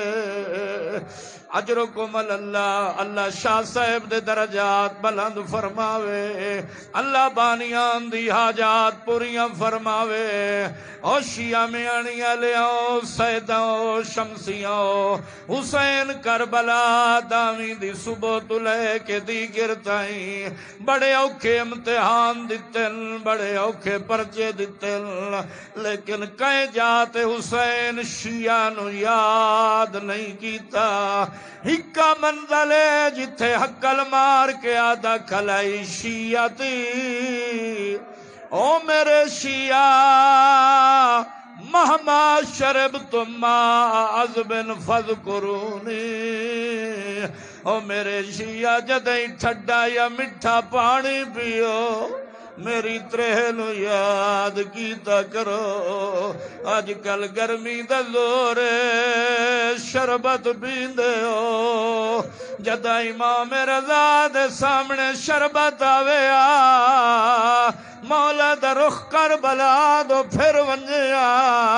اجرکم اللہ اللہ شاہ صاحب دے درجات بلند فرماوے اللہ بانیان دی حاجات پوریاں فرماوے او شیعہ میانیاں لیاؤ سیداؤ شمسیاں حسین کربلا داویں دی صبح تو لے کے دیگر تائیں بڑے اوکھے امتحان دتن بڑے اوکھے پرچے دتن لیکن کہیں جاتے حسین شیعہ نو یاد نہیں کیتا ہکا منزل ہے جتھے حقل مار کے آدھا کھلائی شیعہ تی او میرے شیعہ مہما شربتم ماء عذب فاذکرونی او میرے شیعہ جدیں ٹھڈا یا مٹھا پانی پیو میری ترہنو یاد کیتا کرو آج کل گرمی دا زور شربت پیندے ہو جدا امام رضا دے سامنے شربت آویا مولا دا رخ کربلا دو پھر ونجیا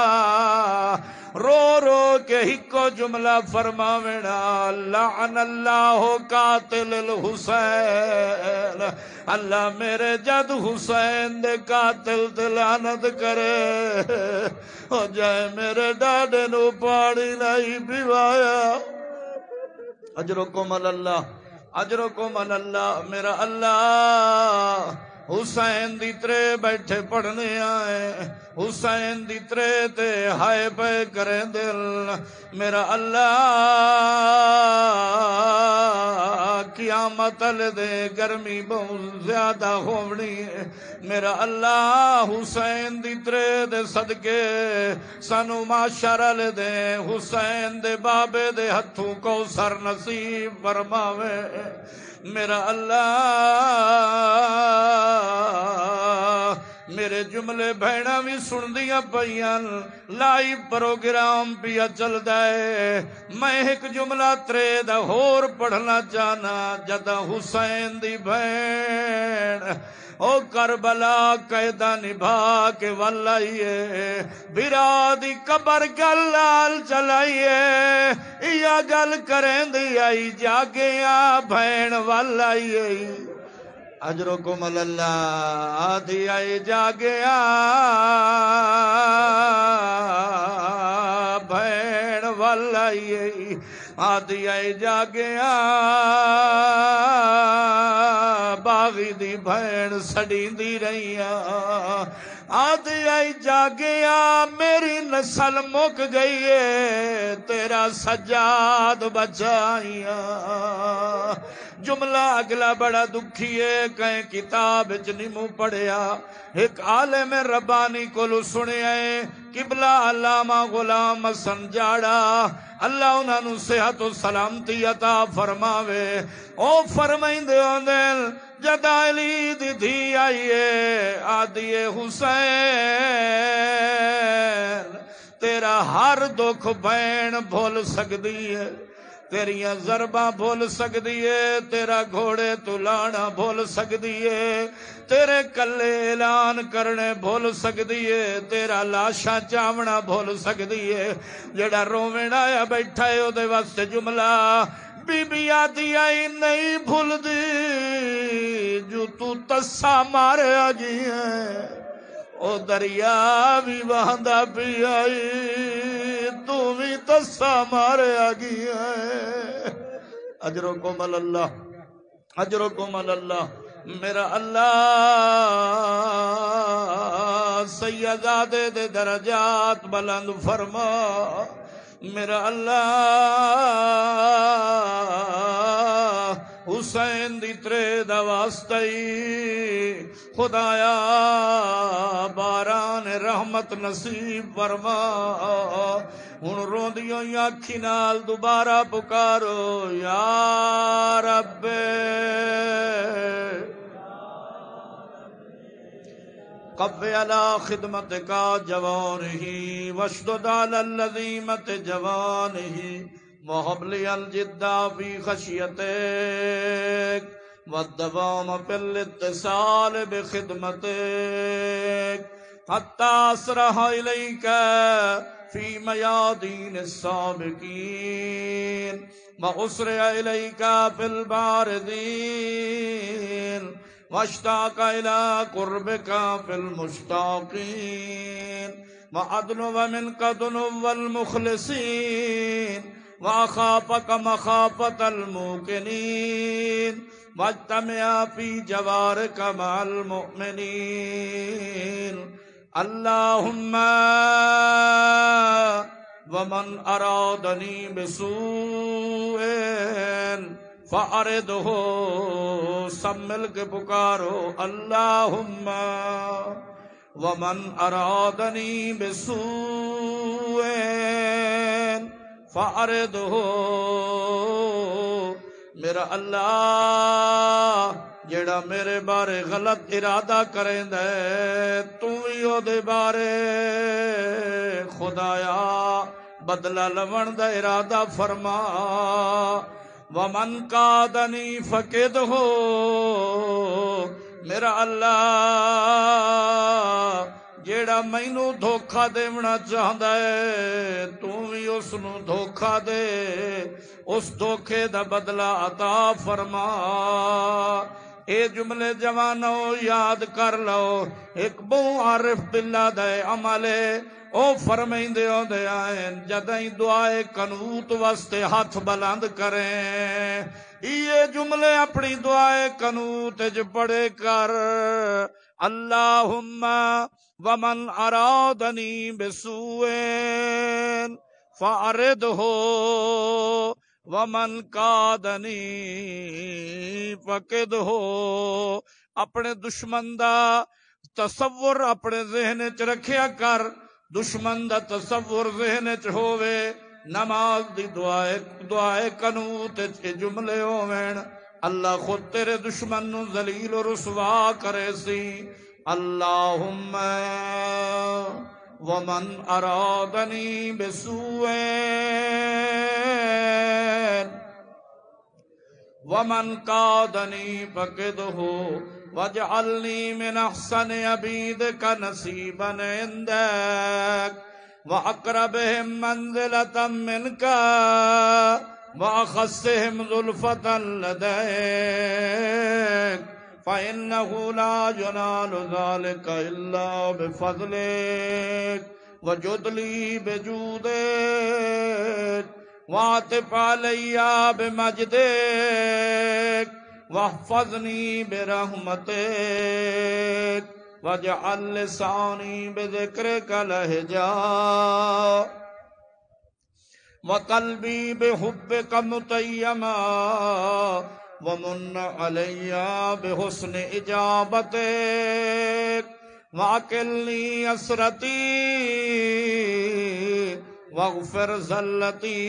رو رو کے ہکو جملہ فرماوینا لعن اللہ قاتل الحسین اللہ میرے جد حسین دے قاتل تے لعنت کرے ہو جائے میرے ڈاڈے نو پانی نہیں پیوایا اجرکم اللہ اجرکم اللہ میرا اللہ حسین دی ترے بیٹھے پڑھنے آئے حسین دی ترے تے ہائے پہ کریں دل میرا اللہ قیامت دے گرمی بہت زیادہ ہونی ہے میرا اللہ حسین دی ترے دے صدقے سانو معاشرہ لے دے حسین دے بابے دے ہتھوں کو سر نصیب فرماوے میرا اللہ میرے جملے بہنا بھی سن دیا پیاں لائیو پروگرام پیا چل دائے میں ایک جملہ ترے دا ہور پڑھنا چاہنا جدا حسین دی بہن او کربلا قیدہ نبھا کے والائیے برادی قبر گلال چلائیے یا گل کریں دی آئی جاگیا بہن والائیے اجرکم اللہ آدھی آئی جاگیا بہن والائیے آدھی آئی جاگیا باغی دی بہن سڑین دی رہیاں آدھی آئی جاگیا میری نسل مک گئی ہے تیرا سجاد بچائیاں جملہ اگلا بڑا دکھی ہے کہیں کتاب جنمو پڑھیا ایک عالم ربانی کو سنے آئے قبلہ علامہ غلام حسن جاڑا اللہ انہاں نو صحت و سلامتی عطا فرماوے او فرمائیں دے دل جدا علی دی دھی آئیے آدھیے حسین تیرا ہر دکھ بین بھول سکدی ہے تیریاں ضرباں بھول سکدی ہے تیرا گھوڑے تو لانا بھول سکدی ہے تیرے کلے اعلان کرنے بھول سکدی ہے تیرا لاشاں چاونا بھول سکدی ہے جڑا روویں آیا بیٹھا ہے او دے واسطے جملہ بی بی آدھی آئی نہیں بھول دی جو تو تسا مارے آگی ہے او دریا بھی وہاں پی آئی تو بھی تسا مارے آگی ہے اجرکم اللہ اجرکم اللہ میرا اللہ سیدادے دے درجات بلند فرما میرا اللہ حسین دی ترے دا واسطی خدایا باران رحمت نصیب فرما ہن روندیوں آنکھی نال دوبارہ پکارو یا رب قب علی خدمتک جوانہی واشدد علی اللذیمت جوانہی محب لی الجدہ فی خشیتک والدوام في الاتصال بخدمتك حتى أسرح إليك في ميادين السابقين وأسرع إليك في الباردين واشتاق إلى قربك في المشتاقين وأدنو منك دنو المخلصين وأخافك مخافة الموقنين واجتمع في جوارك مع المؤمنين اللهم ومن أرادني بسوء فأرده سمل کے پکارو اللهم ومن أرادني بسوء فأرده میرا اللہ جڑا میرے بارے غلط ارادہ کریندا ہے تو ہی او دے بارے خدایا بدلہ لون دا ارادہ فرما ومن قادنی فقدہ میرا اللہ جیڑا مینوں دھوکھا دیونا چاہندا ہے تو بھی اس نو دھوکھا دے اس دھوکھے دا بدلہ عطا فرما اے جملے جوانو یاد کر لو ایک بو عارف باللہ دے عملے او فرمیندے ہوندے آئیں جدائیں دعائے قنوت واسطے ہاتھ بلند کریں یہ جملے اپنی دعائے قنوت جو پڑھے کر اللہم ومن ارادنی بسوء فأردہ ومن قادنی فقدہ اپنے دشمن دا تصور اپنے ذہن چ رکھیا کر دشمن دا تصور ذہن چ ہووے نماز دی دعائے قنوت چ جملے ہوویں اللہ خود تیرے دشمن نو ذلیل و رسوا کرے سی اللہم ومن ارادنی بسوء ومن قادنی فقدہ واجعلنی من احسن عبیدک نصیبا عندک واقربہم منزلتا منک واخصہم ظلفتا لدیک فإنه لا ينال ذلك إلا بفضلك وجد لي بجودك واعطف علي بمجدك واحفظني برحمتك واجعل لساني بذكرك لهجا وقلبي بحبك متيما ومن علی بحسن اجابتک واکلنی اسرتی واغفر زلتی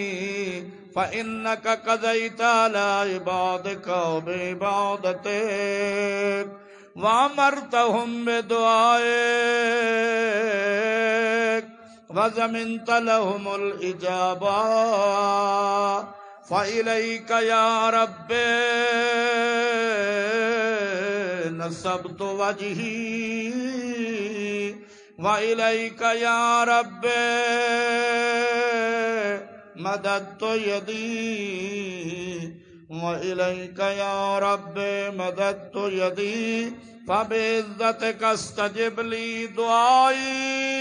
فإنک قضیت علی عبادک بعبادتک وامرتهم بدعائک وضمنت لهم الاجابہ فإلیک یا رب نصبت وجہی وإلیک یا رب مددت یدی وإلیک یا رب مددت یدی فبعزتک استجب لی دعائی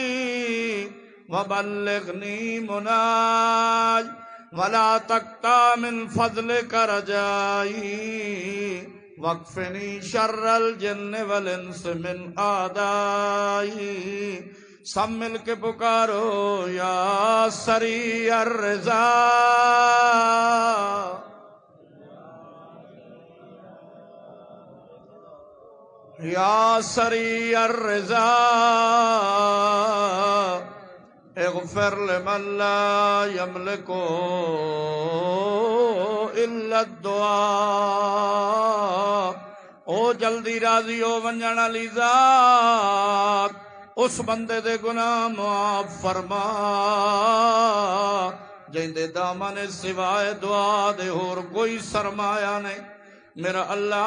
وبلغنی مناج ولا تقطع من فضلك رجائي واكفني شر الجن والانس من اعدائي سب مل کے پکارو یا سریع الرضا یا سریع الرضا اغفر لمن لا يملك الا الدعاء او جلدی راضی ہو ونجن علی ذات اس بندے دے گناہ معاف فرما جن دے دامن سوائے دعا دے اور کوئی سرمایہ نہیں میرا اللہ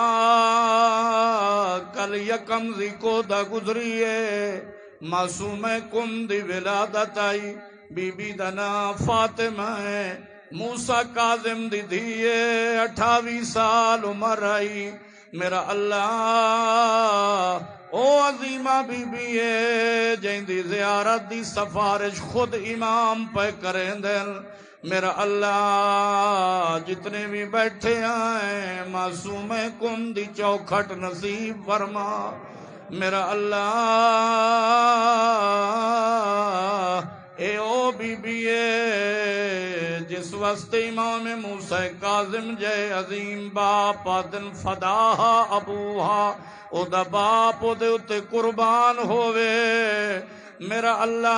کل یکم ذی کو دا گزریے معصوم کم دی ولادت آئی بی بی دا نام فاطمہ ہے موسیٰ کاظم دی دیئے 28 سال عمر آئی میرا اللہ او عظیمہ بی بی ہے جن دی زیارت دی سفارش خود امام پہ کریں دن میرا اللہ جتنے بھی بیٹھے آئیں معصوم کم دی چوکھٹ نصیب فرما میرا اللہ اے او بی بی اے جس وقت امام موسیٰ کاظم جے عظیم باپ دن فداہا ابوہا او دا باپ او دے اتے قربان ہوئے میرا اللہ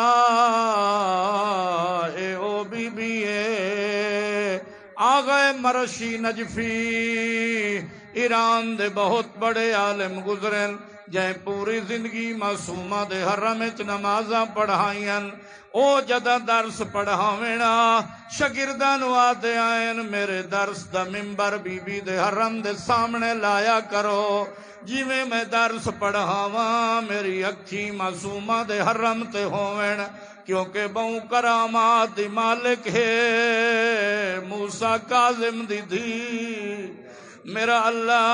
اے او بی بی اے آغا مرشی نجفی ایران دے بہت بڑے عالم گزرن جائیں پوری زندگی معصومہ دے حرم اچ نمازاں پڑھائیں او جدہ درس پڑھاوینا شاگردان آتے آئین میرے درس دا ممبر بی بی دے حرم دے سامنے لایا کرو جی میں درس پڑھاواں میری اکھی معصومہ دے حرم تے ہووین کیونکہ بہوں کرامات دی مالک ہے موسیٰ کاظم دی دھی میرا اللہ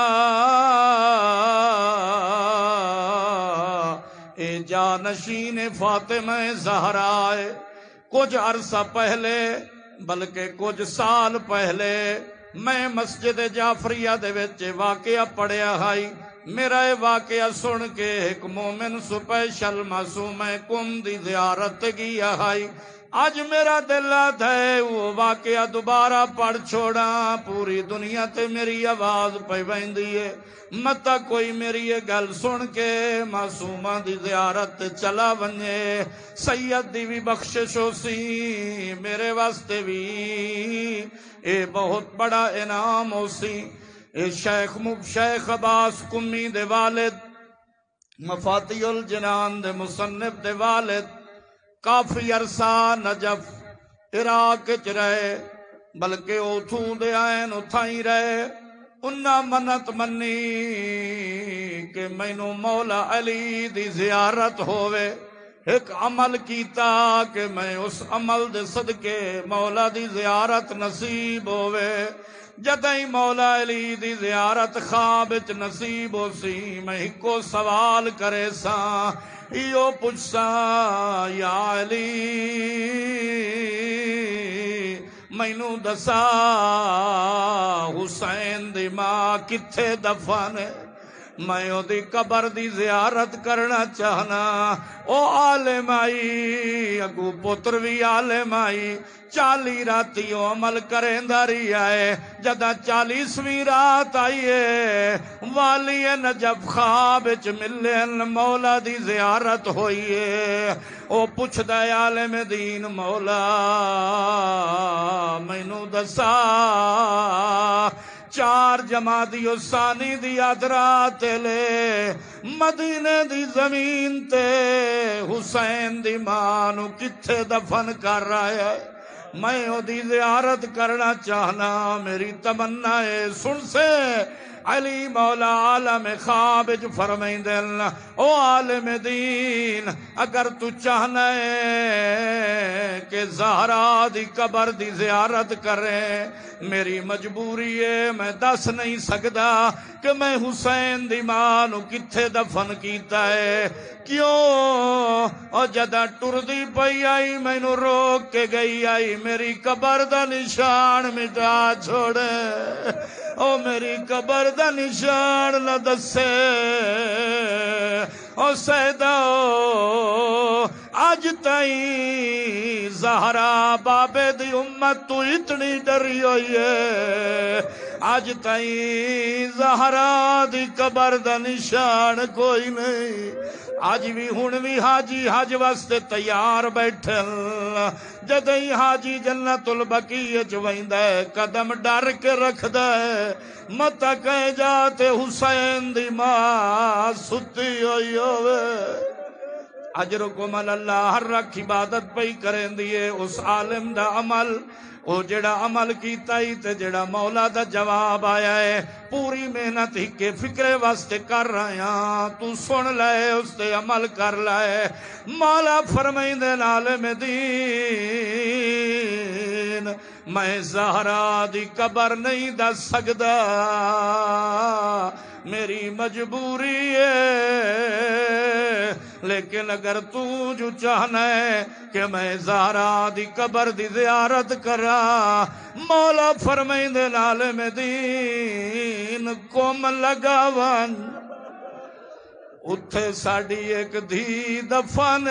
اے جانشین فاطمہ زہرا کچھ عرصہ پہلے بلکہ کچھ سال پہلے میں مسجد جعفریہ دے وچ واقعہ پڑھیا ہائی میرا یہ واقعہ سن کے ایک مومن سپیشل معصوم کم دی زیارت گیا ہائی آج میرا دل ہے وہ واقعہ دوبارہ پڑھ چھوڑا پوری دنیا تے میری آواز پہ ویندی ہے متا کوئی میری یہ گل سن کے معصومہ دی زیارت چلا ونجے سید دی بھی بخشش ہو سی میرے واسطے بھی اے بہت بڑا انعام ہو سی اے شیخ عباس کمی دے والد مفاتیح الجنان دے مصنف دے والد کافی عرصہ نجف عراق چ رہے بلکہ اوتھوں دے آئین اتھائی رہے انہاں منت منی کہ مینوں مولا علی دی زیارت ہووے ایک عمل کیتا کہ میں اس عمل دے صدقے مولا دی زیارت نصیب ہووے جدائیں مولا علی دی زیارت خواب وچ نصیب ہو سی میں ہکو سوال کرے ساں ایو پوچھ ساں یا علی مینوں دسا حسین دی ماں کتھے دفن ہے میں او دی قبر دی زیارت کرنا چاہنا او عالم آئی اگو پتر بھی عالم آئی 40 راتیوں عمل کریں داری آئے جدہ 40ویں رات آئیے والی نجف خواب وچ ملن مولا دی زیارت ہوئیے او پوچھ دے عالم دین مولا مینوں دسا 4 جمادی ثانی دی ادرات لے مدینے دی زمین تے حسین دی ماں نو کتھے دفن کر رہا ہے میں او دی زیارت کرنا چاہنا میری تمنا ہے سن سے علی مولا عالم خواب جو فرمائیں دل او عالم دین اگر تو چاہنا ہے کہ زہرا دی قبر دی زیارت کرے میری مجبوری ہے میں دس نہیں سکدا کہ میں حسین دی ماں نو کتھے دفن کیتا ہے کیوں او جدہ ٹردی پئی آئی مینوں روک کے گئی آئی میری قبر دا نشان مٹا چھوڑے او میری قبر دا نشان نہ دسے او سیدہ آج تائیں زہرا بابے دی امت تو اتنی ڈری ہوئی ہے آج تائیں زہرا دی قبر دا نشان کوئی نہیں آج بھی ہن بھی حاجی حج واسطے تیار بیٹھل جدئی حاجی جنت البقیع چ ویندا ہے قدم ڈر کے رکھدا ہے مت کہے جاتے حسین دی ماں ستی ہوئی ہوئے اجرکم اللہ ہر رکھ عبادت پئی کریں دیے اس عالم دا عمل او جڑا عمل کیتا ہی تے جڑا مولا دا جواب آیا ہے پوری محنت ہی کے فکرے واسطے کر رہا ہاں تو سن لائے اس تے عمل کر لائے مولا فرمائندے عالم دین میں زہرا دی قبر نہیں دس سکدا میری مجبوری ہے لیکن اگر تو جو چاہنا ہے کہ میں زہرا دی قبر دی زیارت کرا مولا فرمائندے عالم دین قوم لگاون اتھے ساڑی ایک دھی دفن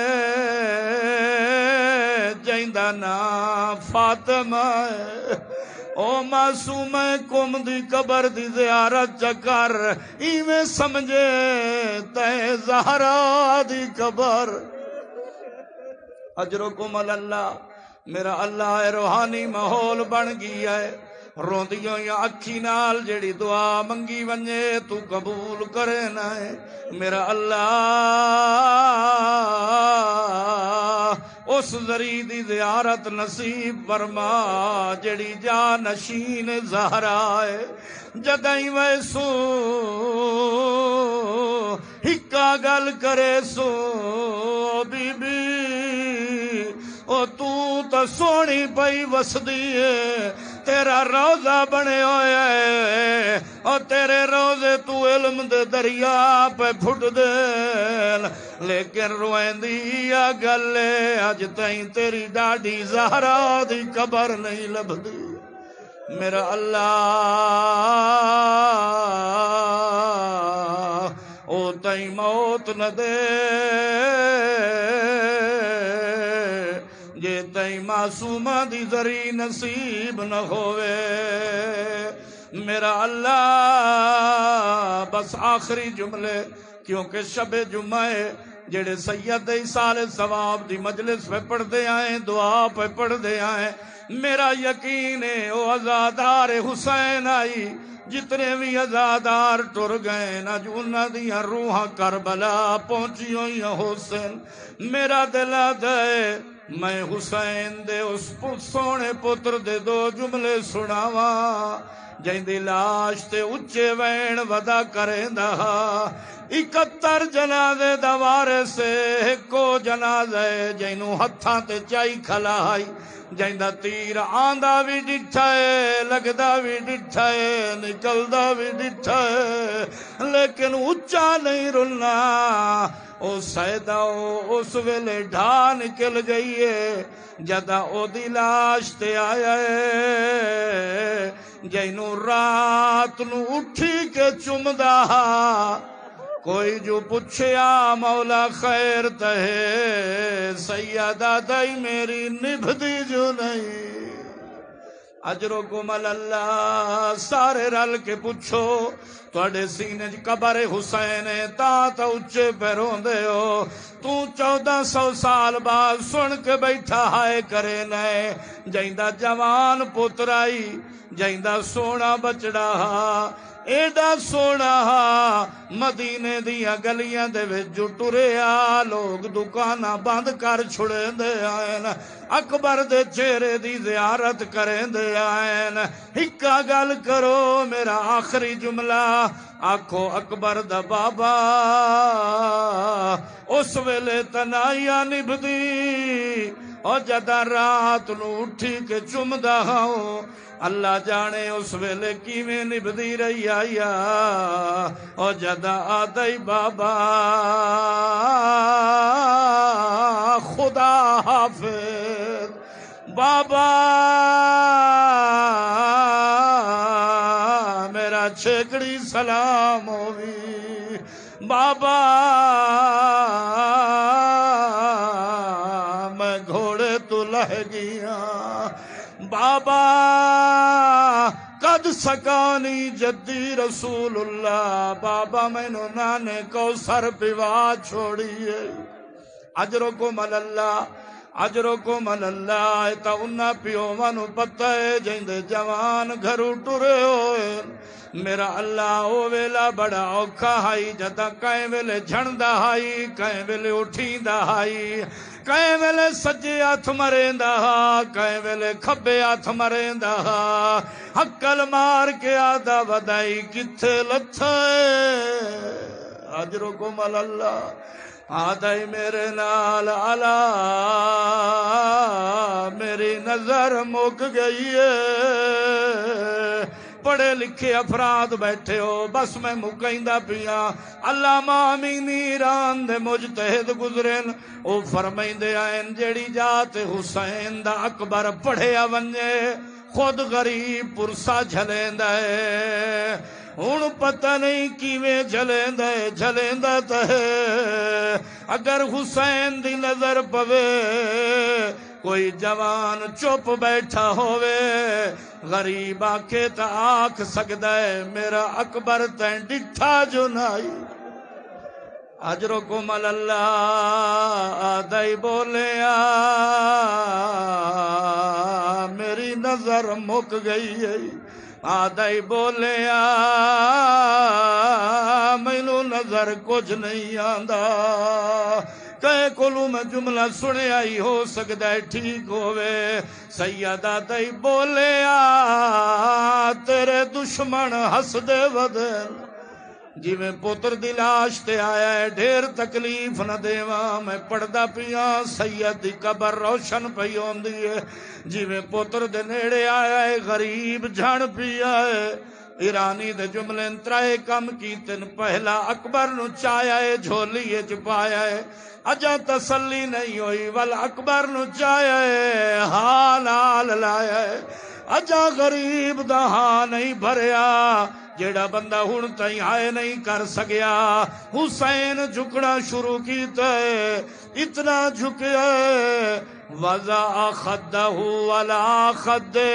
جائندہ نا فاطمہ او معصوم قوم دی قبر دی زیارت چکر ایویں سمجھے تے زہرا دی قبر اجرکم اللہ میرا اللہ روحانی ماحول بن گیا ہے روندیوں یا اکھی نال جڑی دعا منگی ونجے تو قبول کرے نہ ہے میرا اللہ اس ذری دی زیارت نصیب فرما جڑی جا نشین زہرا ہے جدائیں ویسو ہکا گل کرے سو بی بی او تو تا سونی پئی وسدی ہے تیرا روزہ بنے ہوئے ہے اور تیرے روزے تو علم دے دریا پہ پھٹ دے لیکن روئیں دیا گلے آج تائیں تیری ڈاڈی زہرا دی قبر نہیں لبدی میرا اللہ او تائیں موت نہ دے جے تائیں معصومہ دی ذری نصیب نہ ہوئے میرا اللہ بس آخری جملے کیونکہ شب جمعہ جڑے سید ایصال ثواب دی مجلس پہ پڑھ دے آئیں دعا پہ پڑھ دے آئیں میرا یقین ہے او عزادار حسین آئی جتنے بھی عزادار ٹر گئے نا جو انہاں دیاں روحاں کربلا پہنچی ہوئی حسین میرا دل دے میں حسین دے اس سونے پتر دے دو جملے سناواں جائیں دی لاش تے اچے وین ودا کریں دا 71 جنازے دوارے سے کو جنازے جائنو ہتھاں تے چائی کھلائی جائندہ تیر آندہ بھی ڈٹھا ہے لگدہ بھی ڈٹھا ہے نکلدہ بھی ڈٹھا ہے لیکن اچھا نہیں رلنا او سیدہ اس ویلے ڈھا نکل گئی ہے جدہ او دی لاش تے آیا ہے جائنو رات نو اٹھی کے چمدہ کوئی جو پوچھیا مولا خیر تہے سیدہ دائی میری نبھدی جو نہیں اجرکم اللہ سارے رل کے پوچھو تواڈے سینے قبر حسین تا اچے پہ روندے ہو تو 1400 سال بعد سن کے بیٹھا ہائے کرے نئے جائندہ جوان پترائی جائندہ سونا بچڑا ایڈا سونا مدینے دیا گلیاں دے وچ جو ٹریا لوگ دکاناں بند کر چھڑے دے آئین اکبر دے چہرے دی زیارت کریں دے آئین ہکا گل کرو میرا آخری جملہ آکھو اکبر دا بابا اس ویلے تنائیاں نبھدی اور جدہ رات نو اٹھی کے چمدہ ہوں اللہ جانے اس ویلے کیویں نبھدی رہی آیا اور جدہ آدھائی بابا خدا حافظ بابا میرا چھیکڑی سلام ہوئی بابا میں گھوڑے تو لہ گیا بابا قد سکانی جدی رسول اللہ بابا میں نو نانے کو سر پیوا چھوڑیے اجرکم اللہ اجرکم اللہ تا انہا پیو منو پتہ ہے جیندے جوان گھرو ٹرے ہوئے میرا اللہ او ویلا بڑا اوکھا ہائی جدا کائیں ویلے جھندا ہائی کائیں ویلے اٹھیں دا ہائی کئے ویلے سجے ہاتھ مریندا کئے ویلے کھبے ہاتھ مریندا حقل مار کے آدھا ودائی کتھے لتھا اجرکم اللہ آدھائی میرے نال علا میری نظر مک گئی ہے پڑھے لکھے افراد بیٹھے ہو بس میں مکیندا پیا علامہ امین ایران دے مجتہد گزرن او فرمائندے آئین جیڑی جات حسین دا اکبر پڑھیا ونجے خود غریب پرسا جھلیندا ہے ہن پتہ نہیں کیویں جھلیندا تے اگر حسین دی نظر پوے کوئی جوان چپ بیٹھا ہووے غریب آکھے تا آکھ سکدا ہے میرا اکبر تیں ڈٹھا جو نائی اجرکم اللہ آدھائی بولیا میری نظر مک گئی ہے آدھائی بولیا مینوں نظر کچھ نہیں آندا کہے کولوں میں جملہ سنیا ہی ہو سکتا ہے ٹھیک ہووے سیدہ دائی بولیا تیرے دشمن ہس دے ودن جی میں پتر دی لاش تے آیا ہے ڈھیر تکلیف نہ دیواں میں پڑھدا پیا سید دی قبر روشن پئی ہوندی ہے جی میں پتر دے نیڑے آیا ہے غریب جھڑ پیا ہے ایرانی دے جملے ترائے کم کیتن پہلا اکبر نو چایا ہے جھولی چپایا ہے اجا تسلی نہیں ہوئی ول اکبر نو چایا ہے حال لایا ہے اجا غریب دا ہاں نہیں بھریا جیڑا بندہ ہن تائیں آئے نہیں کر سکیا حسین جھکنا شروع کیتا ہے اتنا جھکیا ہے وضع خدہ علی خدے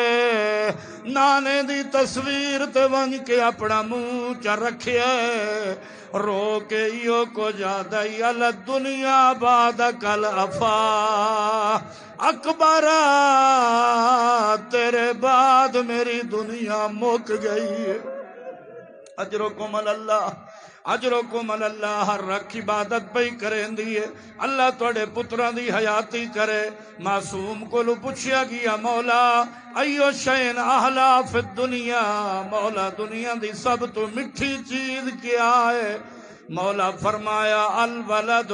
نانے دی تصویر تے ونج کے اپنا منہ چا رکھیا ہے رو کے ایو کو جادہ یل دنیا بعد کل افا اکبر تیرے بعد میری دنیا مک گئی ہے اجرکم اللہ اجرکم اللہ ہر رکھ عبادت پئی کریں دیئے اللہ توڑے پتران دی حیاتی کرے معصوم کو لو پوچھیا گیا مولا ایو شین احلا فی الدنیا مولا دنیا دی سب تو مٹھی چیز کیا ہے مولا فرمایا الولد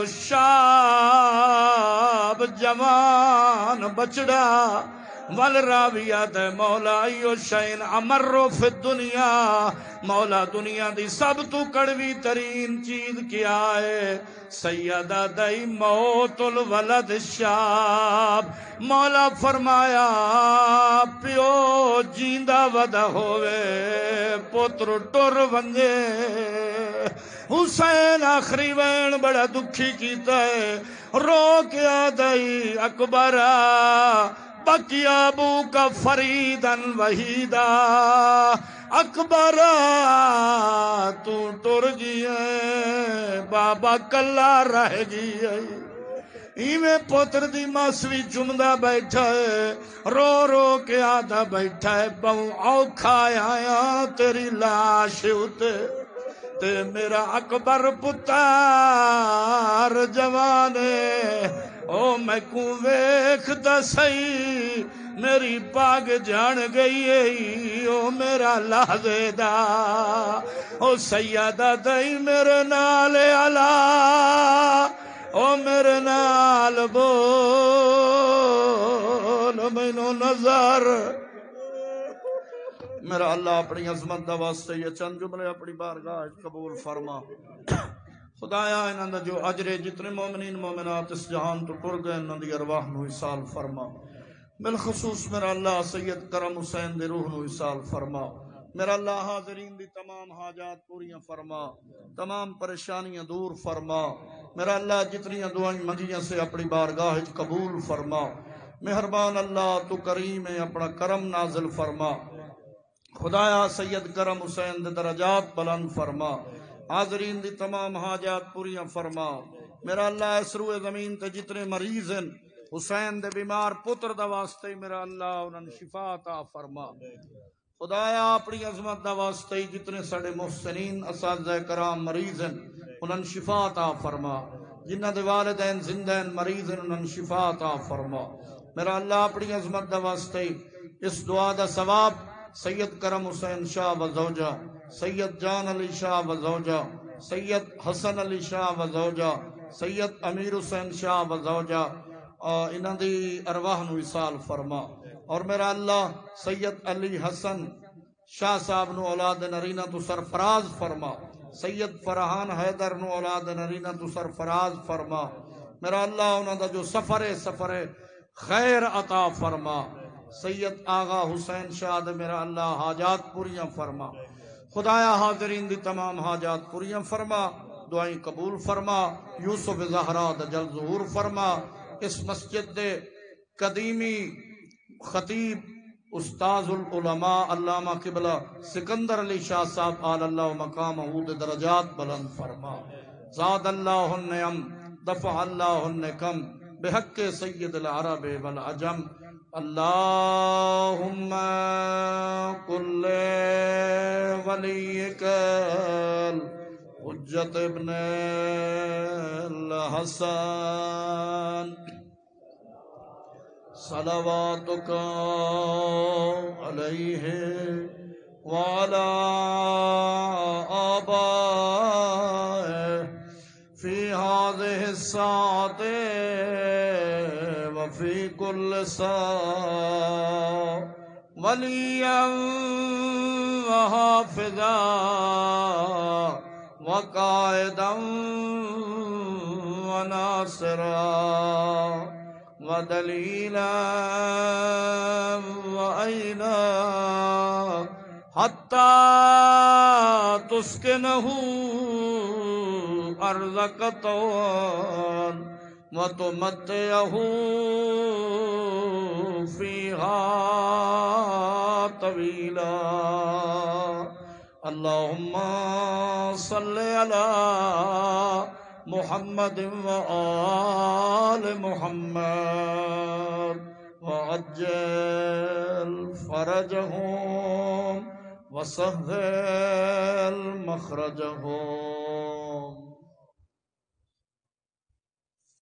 الشاب جوان بچڑا والراویات مولا ایو شین امرو فی الدنیا مولا دنیا دی سب تو کڑوی ترین چیز کیا ہے سیدہ دائی موت الولد الشاب مولا فرمایا پیو جیندہ ودا ہوئے پتر ٹر ونجے حسین آخری وین بڑا دکھی کیتا ہے رو کیا دائی اکبرہ بقی ابو کا فریدن وحیدہ اکبرہ تو ٹر گئے بابا کلا رہ گئے ایویں پتر دی ماسوی چمدہ بیٹھا ہے رو رو کے آدھا بیٹھا ہے بہوں اوکھا آیا تیری لاش ہوتے تے میرا اکبر پتار جوانے او میں کو ویکھدا سی میری باغ جان گئی ہے او میرا لحظے دا او سیدہ دائی میرے نال علا او میرے نال بول مینوں نظر میرا اللہ اپنی عظمت دا واسطے یہ چند جملے اپنی بارگاہ قبول فرما خدایا انہاں دا جو اجرے جتنے مومنین مومنات اس جہان تو ٹر گئے انہاں دی ارواح نو وصال فرما بالخصوص میرا اللہ سید کرم حسین دی روح نو وصال فرما میرا اللہ حاضرین دی تمام حاجات پوریاں فرما تمام پریشانیاں دور فرما میرا اللہ جتنی دعائیں منگیاں سے اپنی بارگاہ قبول فرما مہربان اللہ تو کریم ہے اپنا کرم نازل فرما خدایا سید کرم حسین دے درجات بلند فرما حاضرین دی تمام حاجات پوریاں فرما میرا اللہ اس روئے زمین تے جتنے مریض ہیں حسین دے بیمار پتر دا واسطے میرا اللہ انہاں شفا عطا فرما خدایا اپنی عظمت دا واسطے ہی جتنے ساڈے محسنین اساتذہ کرام مریض ہیں انہاں شفا عطا فرما، جنہاں دے والدین زندہ ہیں مریض ہیں انہاں شفا عطا فرما۔ میرا اللہ اپنی عظمت دا واسطے ہی اس دعا دا ثواب سید کرم حسین شاہ و زوجہ، سید جان علی شاہ و زوجہ، سید حسن علی شاہ و زوجہ، سید امیر حسین شاہ و زوجہ انہاں دی ارواح نو وصال فرما۔ اور میرا اللہ سید علی حسن شاہ صاحب نو اولاد نرینہ تو سرفراز فرما، سید فرحان حیدر نو اولاد نرینہ تو سرفراز فرما۔ میرا اللہ انہاں دا جو سفر خیر عطا فرما۔ سید آغا حسین شاہ دے میرا اللہ حاجات پوریاں فرما۔ خدایا حاضرین دی تمام حاجات پوریاں فرما، دعائیں قبول فرما، یوسف زہرا دا جل ظہور فرما۔ اس مسجد دے قدیمی خطیب استاذ العلماء علامہ قبلہ سکندر علی شاہ صاحب آل اللہ مقامہ دے درجات بلند فرما۔ زاد اللہ النعم دفع اللہ النکم بحق سید العرب والعجم۔ اللہم کل ولیک حجت ابن الحسن صلواتک علیہ وعلی آبائہ فی هذه الساعة وفي كل ساعة وليا وحافظا وقائدا وناصرا ودليلا وعينا حتى تسكنه أرضك طوعا وتمتعه فيها طويلا۔ اللهم صل على محمد وآل محمد وعجل فرجهم وسهل مخرجهم